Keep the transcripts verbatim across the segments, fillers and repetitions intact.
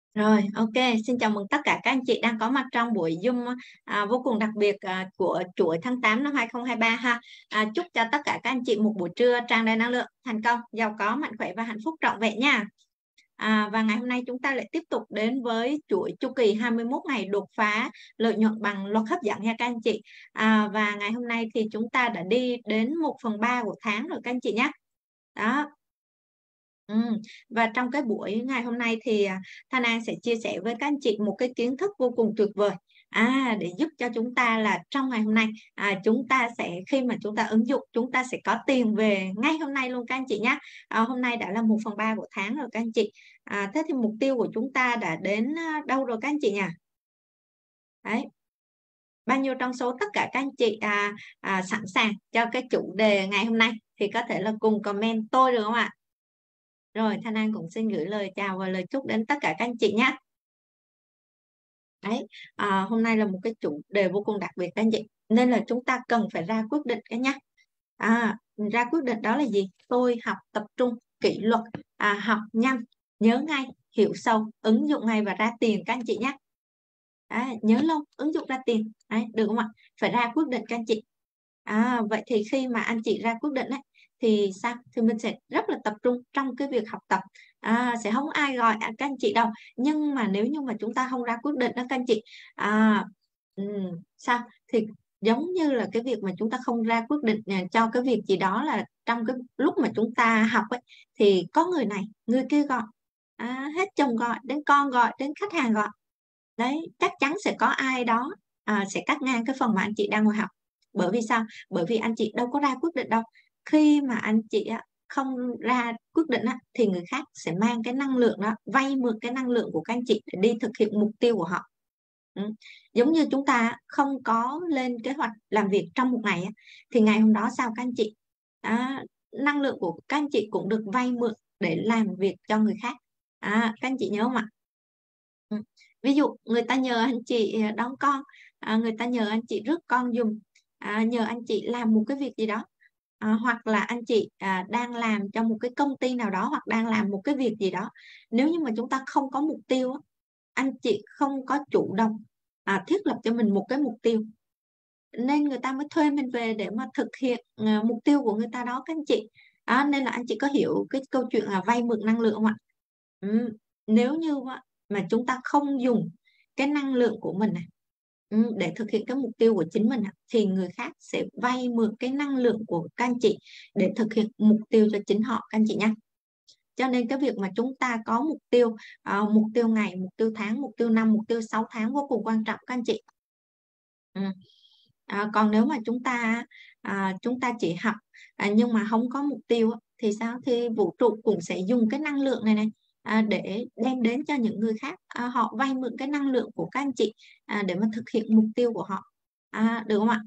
Rồi, ok. Xin chào mừng tất cả các anh chị đang có mặt trong buổi Zoom à, vô cùng đặc biệt à, của chuỗi tháng tám năm hai không hai ba ha. À, chúc cho tất cả các anh chị một buổi trưa tràn đầy năng lượng, thành công, giàu có, mạnh khỏe và hạnh phúc trọn vẹn nha. À, và ngày hôm nay chúng ta lại tiếp tục đến với chuỗi chu kỳ hai mươi mốt ngày đột phá lợi nhuận bằng luật hấp dẫn nha các anh chị. À, và ngày hôm nay thì chúng ta đã đi đến một phần ba của tháng rồi các anh chị nhé. Đó. Ừ. Và trong cái buổi ngày hôm nay thì à, Thanh An sẽ chia sẻ với các anh chị một cái kiến thức vô cùng tuyệt vời à, để giúp cho chúng ta là trong ngày hôm nay à, chúng ta sẽ khi mà chúng ta ứng dụng chúng ta sẽ có tiền về ngay hôm nay luôn các anh chị nhé. À, hôm nay đã là một phần ba của tháng rồi các anh chị. À, thế thì mục tiêu của chúng ta đã đến à, đâu rồi các anh chị nhỉ? Đấy. Bao nhiêu trong số tất cả các anh chị à, à, sẵn sàng cho cái chủ đề ngày hôm nay thì có thể là cùng comment tôi được không ạ? Rồi, Thanh An cũng xin gửi lời chào và lời chúc đến tất cả các anh chị nhé. Đấy, à, hôm nay là một cái chủ đề vô cùng đặc biệt các anh chị. Nên là chúng ta cần phải ra quyết định cái nhé. À, ra quyết định đó là gì? Tôi học tập trung, kỷ luật, à, học nhanh, nhớ ngay, hiểu sâu, ứng dụng ngay và ra tiền các anh chị nhé. À, nhớ lâu, ứng dụng ra tiền. Đấy, được không ạ? Phải ra quyết định các anh chị. À, vậy thì khi mà anh chị ra quyết định ấy, thì sao? Thì mình sẽ rất là tập trung trong cái việc học tập. À, sẽ không ai gọi à, các anh chị đâu. Nhưng mà nếu như mà chúng ta không ra quyết định đó các anh chị, à, ừm, sao? Thì giống như là cái việc mà chúng ta không ra quyết định à, cho cái việc gì đó là trong cái lúc mà chúng ta học ấy, thì có người này, người kia gọi. À, hết chồng gọi, đến con gọi, đến khách hàng gọi. Đấy, chắc chắn sẽ có ai đó à, sẽ cắt ngang cái phần mà anh chị đang ngồi học. Bởi vì sao? Bởi vì anh chị đâu có ra quyết định đâu. Khi mà anh chị á, không ra quyết định á, thì người khác sẽ mang cái năng lượng đó, vay mượn cái năng lượng của các anh chị để đi thực hiện mục tiêu của họ. Ừ. Giống như chúng ta không có lên kế hoạch làm việc trong một ngày á, thì ngày hôm đó sao các anh chị? À, năng lượng của các anh chị cũng được vay mượn để làm việc cho người khác. À, các anh chị nhớ không ạ? Ừ. Ví dụ người ta nhờ anh chị à, đón con, à, người ta nhờ anh chị rước con giùm, à, nhờ anh chị làm một cái việc gì đó, à, hoặc là anh chị à, đang làm cho một cái công ty nào đó hoặc đang làm một cái việc gì đó. Nếu như mà chúng ta không có mục tiêu á, anh chị không có chủ động à, thiết lập cho mình một cái mục tiêu, nên người ta mới thuê mình về để mà thực hiện à, mục tiêu của người ta đó các anh chị. À, nên là anh chị có hiểu cái câu chuyện là vay mượn năng lượng không ạ? Ừ. Nếu như mà chúng ta không dùng cái năng lượng của mình này, ừ, để thực hiện cái mục tiêu của chính mình thì người khác sẽ vay mượn cái năng lượng của các anh chị để thực hiện mục tiêu cho chính họ các anh chị nha. Cho nên cái việc mà chúng ta có mục tiêu, à, mục tiêu ngày, mục tiêu tháng, mục tiêu năm, mục tiêu sáu tháng vô cùng quan trọng các anh chị. Ừ. À, còn nếu mà chúng ta à, chúng ta chỉ học à, nhưng mà không có mục tiêu thì sao? Thì vũ trụ cũng sẽ dùng cái năng lượng này này à, để đem đến cho những người khác, à, họ vay mượn cái năng lượng của các anh chị à, để mà thực hiện mục tiêu của họ, à, được không ạ?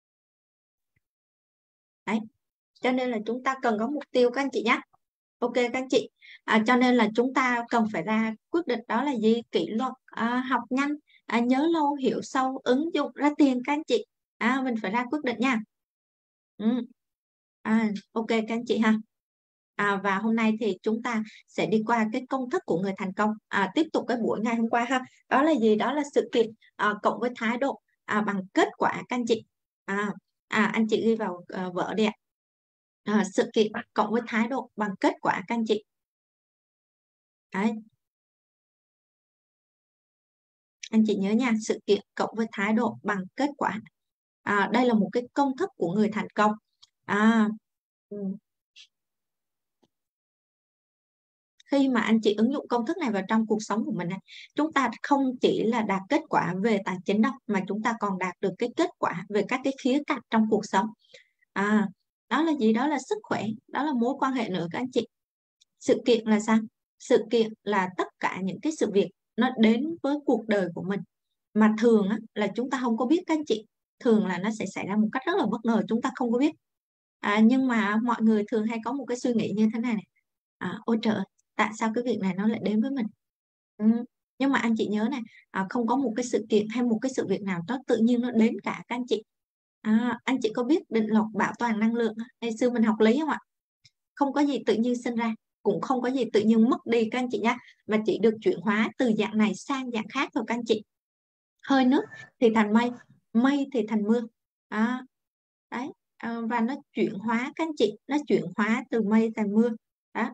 Đấy, cho nên là chúng ta cần có mục tiêu các anh chị nhé. Ok các anh chị, à, cho nên là chúng ta cần phải ra quyết định đó là gì? Kỷ luật, à, học nhanh, à, nhớ lâu, hiểu sâu, ứng dụng ra tiền các anh chị. À, mình phải ra quyết định nha. Ừ. À, ok các anh chị ha. À, và hôm nay thì chúng ta sẽ đi qua cái công thức của người thành công. À, tiếp tục cái buổi ngày hôm qua ha. Đó là gì? Đó là sự kiện à, cộng với thái độ à, bằng kết quả các anh chị. À, à anh chị ghi vào à, vở đi ạ. À, sự kiện cộng với thái độ bằng kết quả các anh chị. Đấy, anh chị nhớ nha, sự kiện cộng với thái độ bằng kết quả. À, đây là một cái công thức của người thành công. À, ừ, khi mà anh chị ứng dụng công thức này vào trong cuộc sống của mình này, chúng ta không chỉ là đạt kết quả về tài chính đâu, mà chúng ta còn đạt được cái kết quả về các cái khía cạnh trong cuộc sống. À, đó là gì? Đó là sức khỏe, đó là mối quan hệ nữa các anh chị. Sự kiện là sao? Sự kiện là tất cả những cái sự việc nó đến với cuộc đời của mình mà thường á, là chúng ta không có biết các anh chị. Thường là nó sẽ xảy ra một cách rất là bất ngờ, chúng ta không có biết. À, nhưng mà mọi người thường hay có một cái suy nghĩ như thế này này. À, ôi trời ơi, tại sao cái việc này nó lại đến với mình? Ừ. Nhưng mà anh chị nhớ này, à, không có một cái sự kiện hay một cái sự việc nào đó tự nhiên nó đến cả các anh chị. À, anh chị có biết định luật bảo toàn năng lượng không? Ngày xưa mình học lý không ạ? Không có gì tự nhiên sinh ra, cũng không có gì tự nhiên mất đi các anh chị nhé, mà chỉ được chuyển hóa từ dạng này sang dạng khác thôi các anh chị. Hơi nước thì thành mây, mây thì thành mưa. À, đấy. À, và nó chuyển hóa các anh chị, nó chuyển hóa từ mây thành mưa. Đó.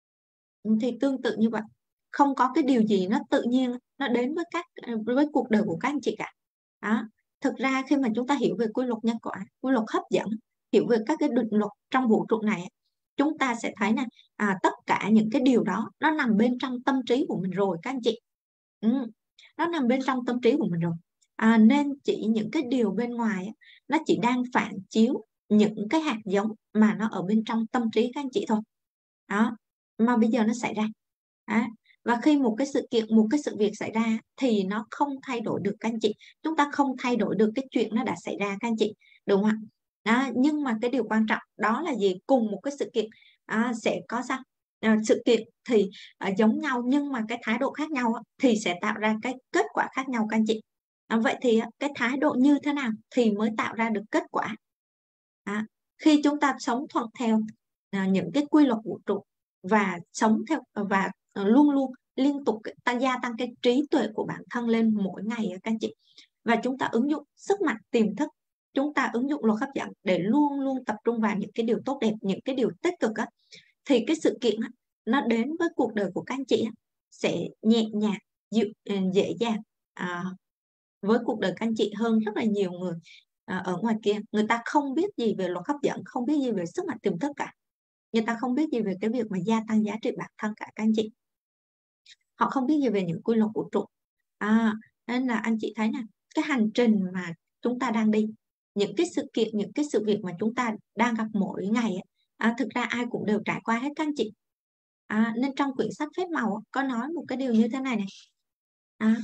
Thì tương tự như vậy, không có cái điều gì nó tự nhiên nó đến với các với cuộc đời của các anh chị cả. Đó. Thực ra khi mà chúng ta hiểu về quy luật nhân quả, quy luật hấp dẫn, hiểu về các cái định luật trong vũ trụ này, chúng ta sẽ thấy là à, tất cả những cái điều đó nó nằm bên trong tâm trí của mình rồi các anh chị. Ừ, nó nằm bên trong tâm trí của mình rồi. À, nên chỉ những cái điều bên ngoài nó chỉ đang phản chiếu những cái hạt giống mà nó ở bên trong tâm trí các anh chị thôi. Đó, mà bây giờ nó xảy ra. Đó. Và khi một cái sự kiện, một cái sự việc xảy ra thì nó không thay đổi được các anh chị. Chúng ta không thay đổi được cái chuyện nó đã xảy ra các anh chị, đúng không ạ? Đó, nhưng mà cái điều quan trọng đó là gì? Cùng một cái sự kiện à, sẽ có sao? À, sự kiện thì à, giống nhau nhưng mà cái thái độ khác nhau á, thì sẽ tạo ra cái kết quả khác nhau các anh chị. À, vậy thì á, cái thái độ như thế nào thì mới tạo ra được kết quả? À, khi chúng ta sống thuận theo à, những cái quy luật vũ trụ và sống theo và à, luôn luôn liên tục tăng gia tăng cái trí tuệ của bản thân lên mỗi ngày các anh chị, và chúng ta ứng dụng sức mạnh tiềm thức, chúng ta ứng dụng luật hấp dẫn để luôn luôn tập trung vào những cái điều tốt đẹp, những cái điều tích cực á, thì cái sự kiện á, nó đến với cuộc đời của các anh chị á, sẽ nhẹ nhàng, dịu, dễ dàng à, với cuộc đời các anh chị hơn rất là nhiều người à, ở ngoài kia. Người ta không biết gì về luật hấp dẫn, không biết gì về sức mạnh tiềm thức cả, người ta không biết gì về cái việc mà gia tăng giá trị bản thân cả các anh chị, họ không biết gì về những quy luật vũ trụ. À, nên là anh chị thấy nè, cái hành trình mà chúng ta đang đi, những cái sự kiện, những cái sự việc mà chúng ta đang gặp mỗi ngày à, thực ra ai cũng đều trải qua hết các anh chị. À, nên trong quyển sách phép màu có nói một cái điều như thế này này, à,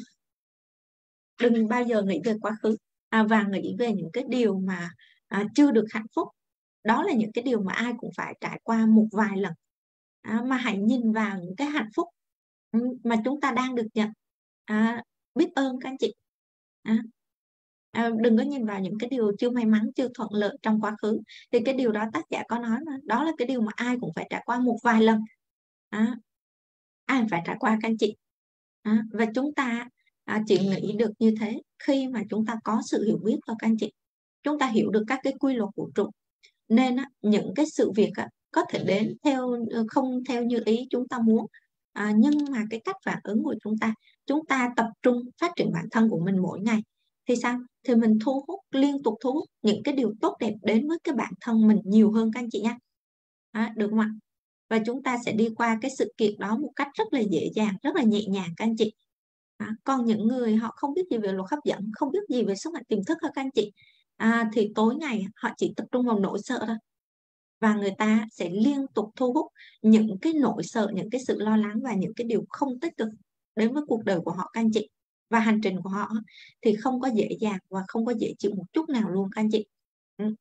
đừng bao giờ nghĩ về quá khứ à, và nghĩ về những cái điều mà à, chưa được hạnh phúc. Đó là những cái điều mà ai cũng phải trải qua một vài lần. À, mà hãy nhìn vào những cái hạnh phúc mà chúng ta đang được nhận. À, biết ơn các anh chị. À, à, đừng có nhìn vào những cái điều chưa may mắn, chưa thuận lợi trong quá khứ. Thì cái điều đó tác giả có nói mà, đó là cái điều mà ai cũng phải trải qua một vài lần. À, ai phải trải qua các anh chị. À, và chúng ta à, chỉ nghĩ được như thế khi mà chúng ta có sự hiểu biết thôi các anh chị. Chúng ta hiểu được các cái quy luật vũ trụ, nên á, những cái sự việc á, có thể đến theo không theo như ý chúng ta muốn, à, nhưng mà cái cách phản ứng của chúng ta, chúng ta tập trung phát triển bản thân của mình mỗi ngày thì sao? Thì mình thu hút, liên tục thu hút những cái điều tốt đẹp đến với cái bản thân mình nhiều hơn các anh chị nha. À, được không ạ? Và chúng ta sẽ đi qua cái sự kiện đó một cách rất là dễ dàng, rất là nhẹ nhàng các anh chị. À, còn những người họ không biết gì về luật hấp dẫn, không biết gì về sức mạnh tiềm thức các anh chị, à, thì tối ngày họ chỉ tập trung vào nỗi sợ thôi, và người ta sẽ liên tục thu hút những cái nỗi sợ, những cái sự lo lắng và những cái điều không tích cực đến với cuộc đời của họ các anh chị. Và hành trình của họ thì không có dễ dàng và không có dễ chịu một chút nào luôn các anh chị. Ừ.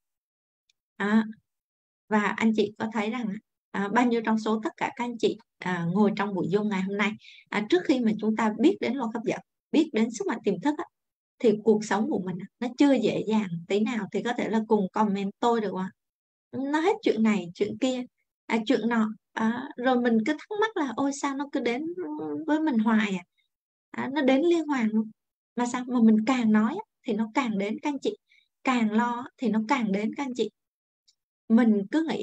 À, và anh chị có thấy rằng à, bao nhiêu trong số tất cả các anh chị à, ngồi trong buổi Zoom ngày hôm nay, à, trước khi mà chúng ta biết đến luật hấp dẫn, biết đến sức mạnh tiềm thức á, thì cuộc sống của mình nó chưa dễ dàng tí nào, thì có thể là cùng comment tôi được không ạ? Nó hết chuyện này chuyện kia, à, chuyện nọ, à, rồi mình cứ thắc mắc là ôi sao nó cứ đến với mình hoài à, à nó đến liên hoàn luôn. Mà sao mà mình càng nói thì nó càng đến các anh chị, càng lo thì nó càng đến các anh chị. Mình cứ nghĩ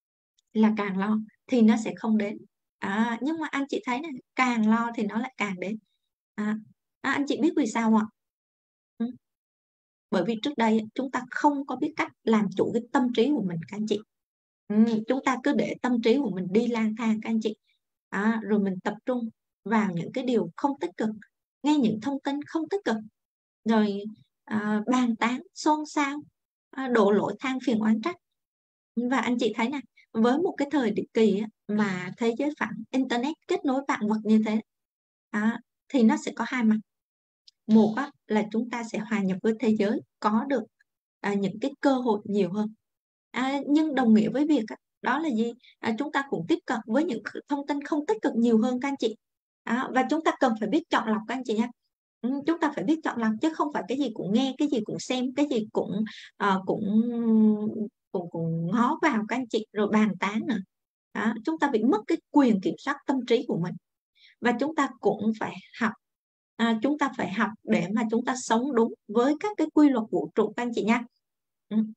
là càng lo thì nó sẽ không đến, à, nhưng mà anh chị thấy này, càng lo thì nó lại càng đến. À, à, anh chị biết vì sao ạ? Ừ. Bởi vì trước đây chúng ta không có biết cách làm chủ cái tâm trí của mình các anh chị. Ừ, chúng ta cứ để tâm trí của mình đi lang thang các anh chị, à, rồi mình tập trung vào những cái điều không tích cực, nghe những thông tin không tích cực, rồi à, bàn tán xôn xao, à, đổ lỗi than phiền oán trách. Và anh chị thấy nè, với một cái thời định kỳ á, mà thế giới phẳng, internet kết nối vạn vật như thế, à, thì nó sẽ có hai mặt. Một á, là chúng ta sẽ hòa nhập với thế giới, có được à, những cái cơ hội nhiều hơn. À, nhưng đồng nghĩa với việc á, đó là gì? À, chúng ta cũng tiếp cận với những thông tin không tích cực nhiều hơn các anh chị. À, và chúng ta cần phải biết chọn lọc các anh chị nha. Ừ, chúng ta phải biết chọn lọc chứ không phải cái gì cũng nghe, cái gì cũng xem, cái gì cũng uh, cũng cũng cũng ngó vào các anh chị rồi bàn tán nữa. Đó, chúng ta bị mất cái quyền kiểm soát tâm trí của mình. Và chúng ta cũng phải học, à, chúng ta phải học để mà chúng ta sống đúng với các cái quy luật vũ trụ các anh chị nha. Ừm.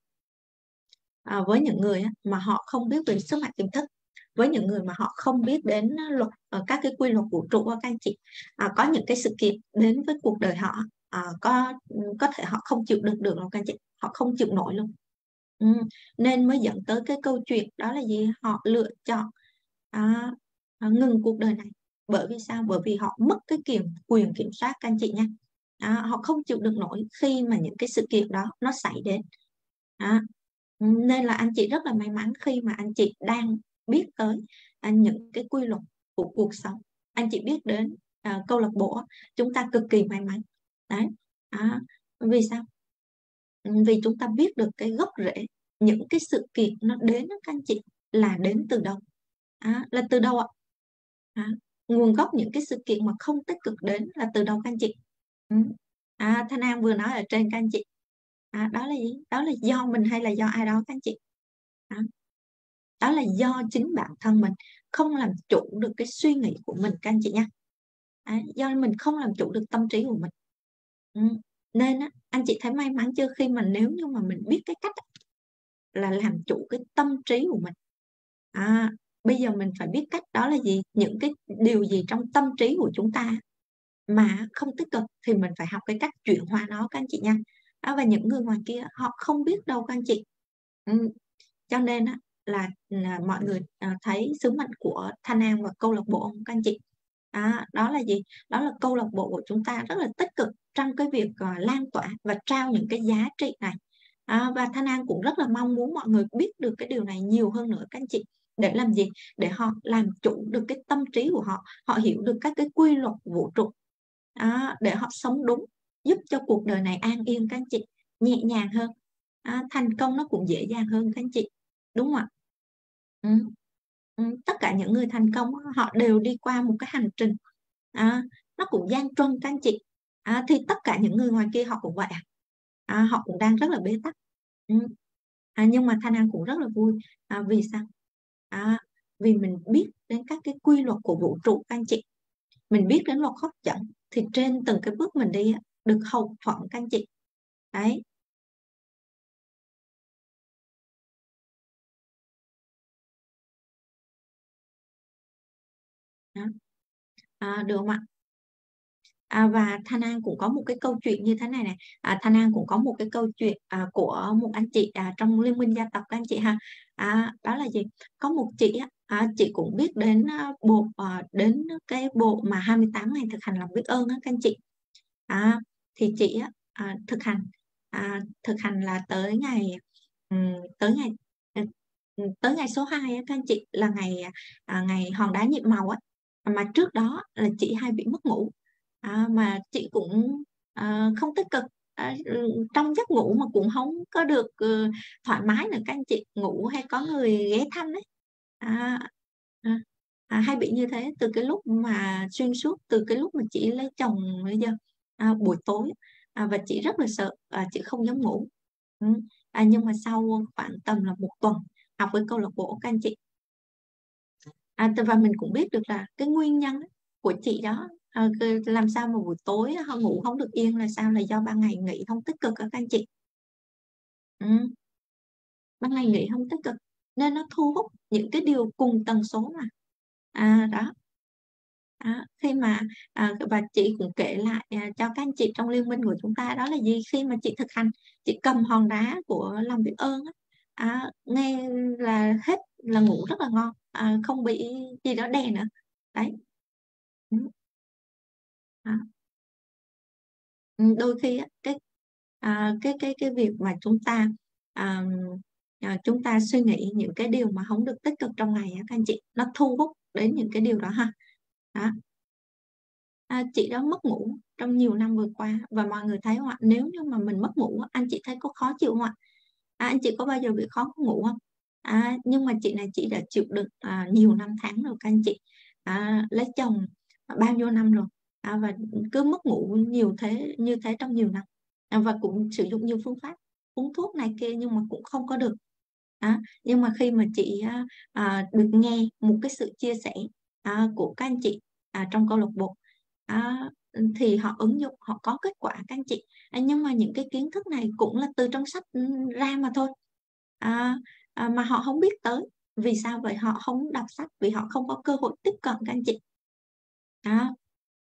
À, với những người á, mà họ không biết về sức mạnh tiềm thức, với những người mà họ không biết đến á, luật ờ, các cái quy luật vũ trụ á các anh chị, à, có những cái sự kiện đến với cuộc đời họ, à, có có thể họ không chịu đựng được đâu các anh chị, họ không chịu nổi luôn. Ừm, nên mới dẫn tới cái câu chuyện đó là gì? Họ lựa chọn, à, à, ngừng cuộc đời này. Bởi vì sao? Bởi vì họ mất cái kiểm quyền kiểm soát các anh chị nha. À, họ không chịu đựng nổi khi mà những cái sự kiện đó nó xảy đến. Á, nên là anh chị rất là may mắn khi mà anh chị đang biết tới, à, những cái quy luật của cuộc sống. Anh chị biết đến, à, câu lạc bộ á, chúng ta cực kỳ may mắn. Đấy, á, vì sao? Ừm, vì chúng ta biết được cái gốc rễ, những cái sự kiện nó đến á các anh chị, là đến từ đâu? Á, là từ đâu ạ? Á, nguồn gốc những cái sự kiện mà không tích cực đến là từ đâu các anh chị? Ừm, à, Thanh An vừa nói ở trên các anh chị. À, đó là gì? Đó là do mình hay là do ai đó các anh chị? Đó. Đó là do chính bản thân mình không làm chủ được cái suy nghĩ của mình các anh chị nha. Á, do mình không làm chủ được tâm trí của mình. Ừm, nên á, anh chị thấy may mắn chưa khi mà nếu như mà mình biết cái cách á, là làm chủ cái tâm trí của mình. À, bây giờ mình phải biết cách đó là gì? Những cái điều gì trong tâm trí của chúng ta mà không tích cực thì mình phải học cái cách chuyển hóa nó các anh chị nha. Á, và những người ngoài kia họ không biết đâu các anh chị. Ừm, cho nên á là là mọi người, à, thấy sứ mệnh của Thanh An và câu lạc bộ hông các anh chị? Á, đó là gì? Đó là câu lạc bộ của chúng ta rất là tích cực trong cái việc, ờ, lan tỏa và trao những cái giá trị này. À, và Thanh An cũng rất là mong muốn mọi người biết được cái điều này nhiều hơn nữa các anh chị. Để làm gì? Để họ làm chủ được cái tâm trí của họ, họ hiểu được các cái quy luật vũ trụ. Đó, để họ sống đúng, giúp cho cuộc đời này an yên các anh chị, nhẹ nhàng hơn, á, thành công nó cũng dễ dàng hơn các anh chị, đúng không ạ? Ừm, ừm, tất cả những người thành công á, họ đều đi qua một cái hành trình, à, nó cũng gian truân các anh chị. À, thì tất cả những người ngoài kia họ cũng vậy à, à, họ cũng đang rất là bế tắc. Ừm, à, nhưng mà Thanh An cũng rất là vui, à, vì sao? À, vì mình biết đến các cái quy luật của vũ trụ các anh chị. Mình biết đến luật hấp dẫn thì trên từng cái bước mình đi á, được hậu thuẫn các anh chị. Đấy. Đó. À, được không ạ? À, và Thanh An cũng có một cái câu chuyện như thế này này, à, Thanh An cũng có một cái câu chuyện, à, của một anh chị, à, trong Liên minh gia tộc các anh chị ha. À, đó là gì? Có một chị á, à, chị cũng biết đến, a, bộ, ờ, đến cái bộ mà hai mươi tám ngày thực hành lòng biết ơn á các anh chị. À, thì chị á, à, thực hành, à, thực hành là tới ngày, ừm, tới ngày, ờ, ừm, tới ngày số hai á các anh chị, là ngày, à, ngày hòn đá nhiệm màu á. Mà trước đó là chị hay bị mất ngủ, à, mà chị cũng, ờ, không tích cực, á, ừm, trong giấc ngủ mà cũng hông có được, ờ, thoải mái nữa các anh chị, ngủ hay có người ghé thăm ấy. À, à, à, hay bị như thế từ cái lúc mà xuyên suốt từ cái lúc mà chị lấy chồng tới giờ, à, buổi tối, à, và chị rất là sợ, à, chị không dám ngủ. Ừm, à, nhưng mà sau khoảng tầm là một tuần học với câu lạc bộ các anh chị, à, t và mình cũng biết được là cái nguyên nhân á của chị đó, ờ, c làm sao mà buổi tối h ngủ hông được yên là sao? Là do ban ngày nghĩ hông tích cực á các anh chị. Ừm. Ban ngày nghĩ hông tích cực, nên nó thu hút những cái điều cùng tần số mà. À, đó. Đó, khi mà, à, và chị cũng kể lại, à, cho các anh chị trong liên minh của chúng ta đó là gì? Khi mà chị thực hành, chị cầm hòn đá của lòng biết ơn á, á, nghe là hết là ngủ rất là ngon, à, không bị gì đó đè nữa. Đấy. Ừm. Đó. Ừm, đôi khi á, cái, à, cái cái cái việc mà chúng ta, ờm, ờ, chúng ta suy nghĩ những cái điều mà hổng được tích cực trong ngày á các anh chị, nó thu hút đến những cái điều đó ha. Đó. À, chị đó mất ngủ trong nhiều năm vừa qua và mọi người thấy hông ạ? Nếu như mà mình mất ngủ á, anh chị thấy có khó chịu hông ạ? À, anh chị có bao giờ bị khó ngủ hông? À, nhưng mà chị này chị đã chịu đựng, à, nhiều năm tháng rồi các anh chị. À, lấy chồng, à, bao nhiêu năm rồi, à, và, ừm, cứ mất ngủ nhiều thế như thế trong nhiều năm, à, và cũng sử dụng nhiều phương pháp, uống thuốc này kia nhưng mà cũng không có được. Đó, nhưng mà khi mà chị á, à, được nghe một cái sự chia sẻ, à, của các anh chị, à, trong câu lạc bộ, á, thì họ ứng dụng, họ có kết quả các anh chị. À, nhưng mà những cái kiến thức này cũng là từ trong sách, ừm, ra mà thôi. À, à, mà họ hông biết tới. Vì sao vậy? Họ không đọc sách, vì họ không có cơ hội tiếp cận các anh chị. Đó.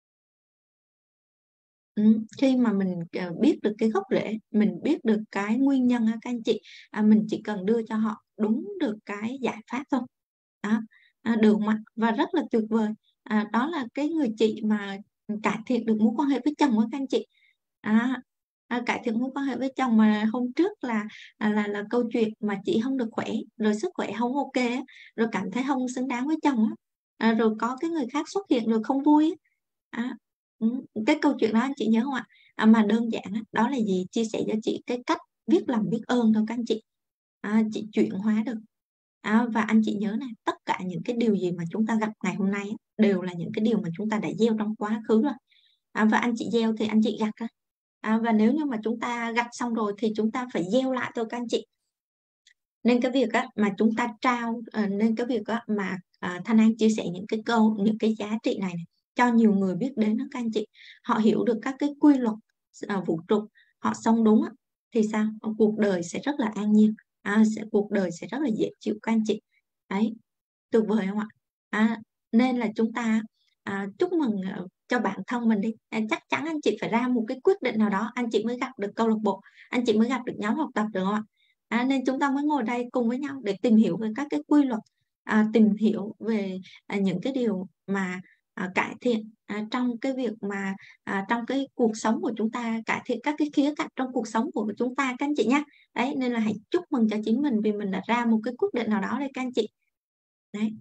Ừm, khi mà mình, ờ, biết được cái gốc rễ, mình biết được cái nguyên nhân á các anh chị, à, mình chỉ cần đưa cho họ đúng được cái giải pháp thôi. Đó, à, được mà, và rất là tuyệt vời. À, đó là cái người chị mà, ừm, cải thiện được mối quan hệ với chồng á các anh chị. Á, a, cải thiện mối quan hệ với chồng mà hôm trước là, à, là là câu chuyện mà chị hông được khỏe, rồi sức khỏe hông ô kê á, rồi cảm thấy hông xứng đáng với chồng á, à, rồi có cái người khác xuất hiện rồi không vui á. Á, ừm, cái câu chuyện đó anh chị nhớ hông ạ? À, mà đơn giản á, đó là gì? Chia sẻ cho chị cái cách biết lòng biết ơn thôi các anh chị. À, chị chuyển hóa được. Á, và anh chị nhớ nè, tất cả những cái điều gì mà chúng ta gặp ngày hôm nay á, đều là những cái điều mà chúng ta đã gieo trong quá khứ rồi. À, và anh chị gieo thì anh chị gặt thôi. À, và nếu như mà chúng ta gặt xong rồi thì chúng ta phải gieo lại thôi các anh chị. Nên cái việc á, mà chúng ta trao ờ, nên cái việc á, mà, à, Thanh An chia sẻ những cái câu, những cái giá trị này này cho nhiều người biết đến á các anh chị. Họ hiểu được các cái quy luật s ờ, vũ trụ, họ sống đúng á, thì sao? Ờ, cuộc đời sẽ rất là an nhiên, à, sẽ cuộc đời sẽ rất là dễ chịu các anh chị. Đấy, tuyệt vời hông ạ? Á, nên là chúng ta á, à, chúc mừng, ờ, cho bản thân mình đi, à, chắc chắn anh chị phải ra một cái quyết định nào đó, anh chị mới gặp được câu lạc bộ, anh chị mới gặp được nhóm học tập, được không ạ? Á, nên chúng ta mới ngồi đây cùng với nhau để tìm hiểu về các cái quy luật, à, tìm hiểu về, à, những cái điều mà, à, cải thiện, à, trong cái việc mà, à, trong cái cuộc sống của chúng ta, cải thiện các cái khía cạnh trong cuộc sống của chúng ta các anh chị nhá. Đấy, nên là hãy chúc mừng cho chính mình vì mình đã ra một cái quyết định nào đó đây các anh chị. Đấy.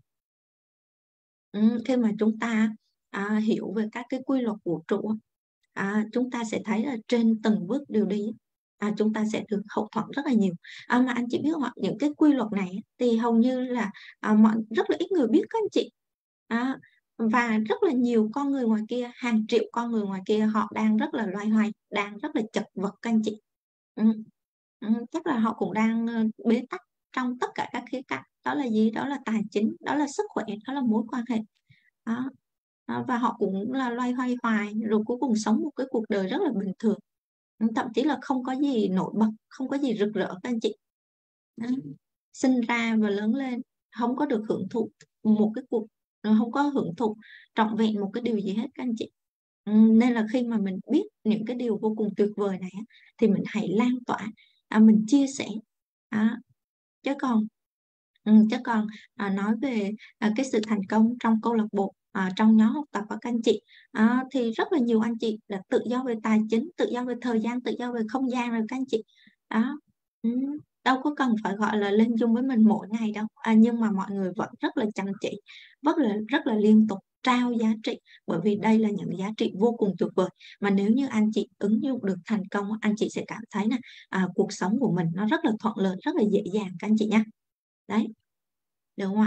Ừm, khi mà chúng ta á, à, hiểu về các cái quy luật vũ trụ á, à, chúng ta sẽ thấy là trên từng bước đường đi á, à, chúng ta sẽ được hậu thuẫn rất là nhiều. À, mà anh chị biết không ạ? Những cái quy luật này á, thì hầu như là, à, mọi rất là ít người biết các anh chị. Á, và rất là nhiều con người ngoài kia, hàng triệu con người ngoài kia họ đang rất là loay hoay, đang rất là chật vật các anh chị. Ừm, ừm, chắc là họ cũng đang, ơ, bế tắc trong tất cả các khía cạnh. Đó là gì? Đó là tài chính, đó là sức khỏe, đó là mối quan hệ. Đó, đó, và họ cũng là loay hoay hoài, rồi cuối cùng sống một cái cuộc đời rất là bình thường. Ừm, thậm chí là không có gì nổi bật, không có gì rực rỡ các anh chị. Đấy, sinh ra và lớn lên, hông có được hưởng thụ một cái cuộc ờ, hông có hưởng thụ trọn vẹn một cái điều gì hết các anh chị. Ừm, nên là khi mà mình biết những cái điều vô cùng tuyệt vời này á, thì mình hãy lan tỏa, à, mình chia sẻ. Đó, chứ còn ừm, chứ còn, à, nói về, à, cái sự thành công trong câu lạc bộ, à, trong nhóm học tập á các anh chị, á, thì rất là nhiều anh chị đã tự do về tài chính, tự do về thời gian, tự do về không gian rồi các anh chị. Đó, ừm, đâu có cần phải, gọi là, lên Zoom với mình mỗi ngày đâu, à, nhưng mà mọi người vẫn rất là chăm chỉ, vất là rất là liên tục trao giá trị, bởi vì đây là những giá trị vô cùng tuyệt vời. Mà nếu như anh chị ứng dụng được thành công á, anh chị sẽ cảm thấy nè, à, cuộc sống của mình nó rất là thuận lợi, rất là dễ dàng các anh chị nha. Đấy, được không ạ?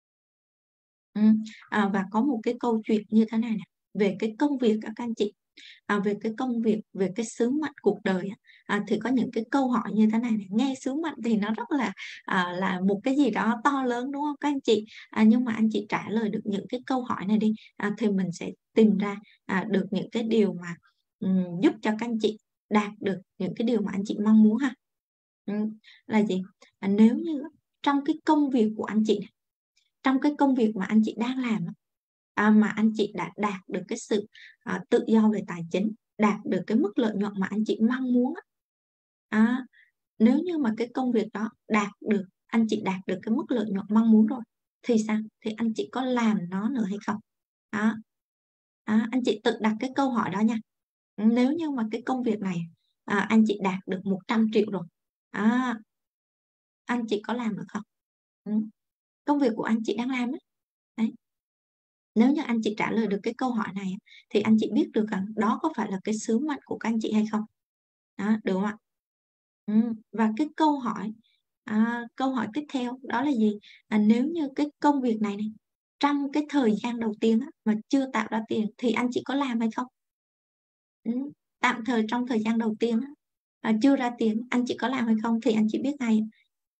Ừm, à, và có một cái câu chuyện như thế này nè, về cái công việc á các anh chị, à, về cái công việc, về cái sứ mệnh cuộc đời á, à, thì có những cái câu hỏi như thế này này, nghe sứ mệnh thì nó rất là, à, là một cái gì đó to lớn, đúng không các anh chị? À, nhưng mà anh chị trả lời được những cái câu hỏi này đi, à, thì mình sẽ tìm ra, à, được những cái điều mà, ừm, giúp cho các anh chị đạt được những cái điều mà anh chị mong muốn ha. Ừm, là gì? À, nếu như á, trong cái công việc của anh chị này, trong cái công việc mà anh chị đang làm á, à, mà anh chị đã đạt được cái sự, à, tự do về tài chính, đạt được cái mức lợi nhuận mà anh chị mong muốn á. Á, nếu như mà cái công việc đó đạt được anh chị đạt được cái mức lợi nhuận mong muốn rồi, thì sao? Thì anh chị có làm nó nữa hay không? Đó, đó, anh chị tự đặt cái câu hỏi đó nha. Ừm, nếu như mà cái công việc này, à, anh chị đạt được một trăm triệu rồi, á, anh chị có làm được không? Ừm, công việc của anh chị đang làm á. Đấy. Nếu như anh chị trả lời được cái câu hỏi này á, thì anh chị biết được rằng đó có phải là cái sứ mệnh của các anh chị hay không? Đó, được không ạ? Ừm, và cái câu hỏi, à, câu hỏi tiếp theo đó là gì? À, nếu như cái công việc này này, trong cái thời gian đầu tiên á, mà chưa tạo ra tiền thì anh chị có làm hay không? Ừm, tạm thời trong thời gian đầu tiên á, à, chưa ra tiền, anh chị có làm hay không thì anh chị biết ngay.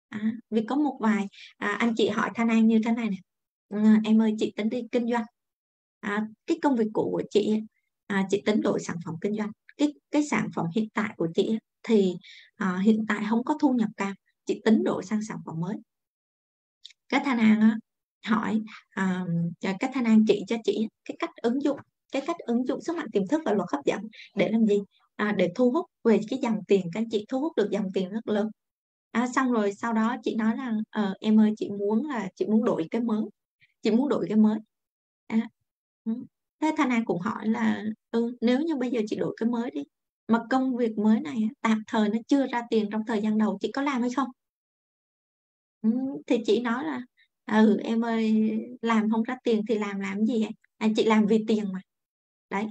À, vì có một vài à, anh chị hỏi Thanh An như thế này này, à, em ơi chị tính đi kinh doanh, à, cái công việc cũ của chị à, chị tính đổi sản phẩm kinh doanh, cái cái sản phẩm hiện tại của chị thì à, hiện tại không có thu nhập cao, chị tính đổi sang sản phẩm mới. Cái Thanh An á, hỏi à, cái Thanh An chỉ cho chị cái cách ứng dụng cái cách ứng dụng sức mạnh tiềm thức và luật hấp dẫn để làm gì, à, để thu hút về cái dòng tiền, các anh chị thu hút được dòng tiền rất lớn. À, xong rồi sau đó chị nói là ờ, em ơi chị muốn là chị muốn đổi cái mới, chị muốn đổi cái mới. À, ừ. Thế Thanh An cũng hỏi là ừ, nếu như bây giờ chị đổi cái mới đi, mà công việc mới này á, tạm thời nó chưa ra tiền trong thời gian đầu, chị có làm hay không? Ừ, thì chị nói là ừ em ơi làm không ra tiền thì làm làm gì vậy? À, chị làm vì tiền mà. Đấy,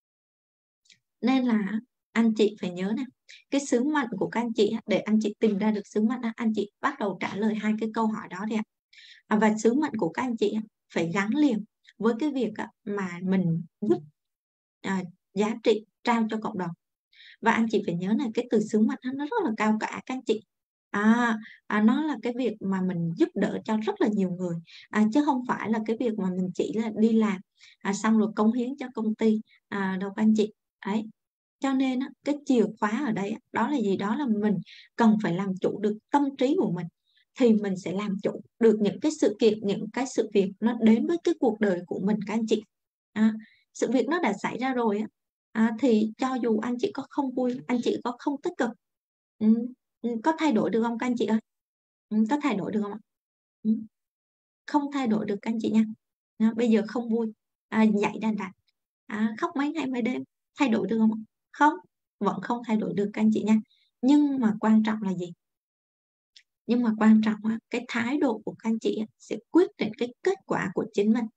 nên là anh chị phải nhớ nè, cái sứ mệnh của các anh chị á, để anh chị tìm ra được sứ mệnh á, anh chị bắt đầu trả lời hai cái câu hỏi đó đi ạ. À, và sứ mệnh của các anh chị á, phải gắn liền với cái việc á, mà mình giúp à, giá trị trao cho cộng đồng. Và anh chị phải nhớ là cái từ sứ mệnh á, nó rất là cao cả các anh chị. À, à, nó là cái việc mà mình giúp đỡ cho rất là nhiều người, à, chứ không phải là cái việc mà mình chỉ là đi làm à, xong rồi cống hiến cho công ty à, đâu các anh chị. Ấy, cho nên á, cái chìa khóa ở đây á, đó là gì, đó là mình cần phải làm chủ được tâm trí của mình, thì mình sẽ làm chủ được những cái sự kiện, những cái sự việc nó đến với cái cuộc đời của mình các anh chị. À, sự việc nó đã xảy ra rồi á, à, thì cho dù anh chị có không vui, anh chị có không tích cực, ừ, ừ, có thay đổi được không các anh chị ơi? Ừ, có thay đổi được không ạ? Ừ, không thay đổi được các anh chị nha. À, bây giờ không vui, à, dậy đàn đạch, à, khóc mấy ngày mấy đêm, thay đổi được không ạ? Không, vẫn không thay đổi được các anh chị nha. Nhưng mà quan trọng là gì? Nhưng mà quan trọng á, cái thái độ của các anh chị á, sẽ quyết định cái kết quả của chính mình.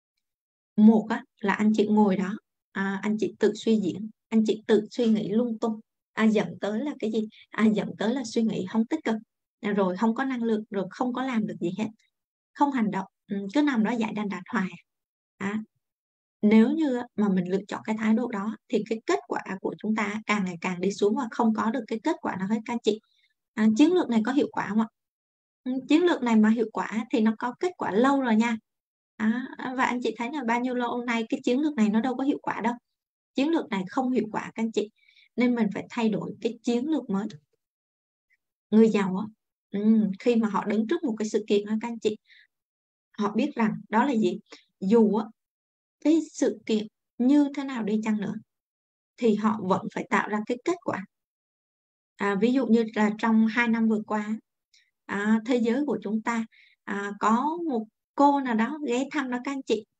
Một á, là anh chị ngồi đó, à, anh chị tự suy diễn, anh chị tự suy nghĩ lung tung, à, dẫn tới là cái gì, à, dẫn tới là suy nghĩ không tích cực, à, rồi không có năng lượng, rồi không có làm được gì hết, không hành động, ừ, cứ nằm đó dạy đàn đạch hoài. À, nếu như mà mình lựa chọn cái thái độ đó thì cái kết quả của chúng ta càng ngày càng đi xuống và không có được cái kết quả nào hết các anh chị. À, chiến lược này có hiệu quả không ạ? Ừ, chiến lược này mà hiệu quả thì nó có kết quả lâu rồi nha. À, và anh chị thấy là bao nhiêu lâu nay cái chiến lược này nó đâu có hiệu quả đâu. Chiến lược này không hiệu quả các anh chị. Nên mình phải thay đổi cái chiến lược mới. Người giàu á, ừ, khi mà họ đứng trước một cái sự kiện á các anh chị, họ biết rằng đó là gì. Dù á, cái sự kiện như thế nào đi chăng nữa thì họ vẫn phải tạo ra cái kết quả. À, ví dụ như là trong hai năm vừa qua, à, thế giới của chúng ta à, có một cô nào đó ghé thăm đó các anh chị.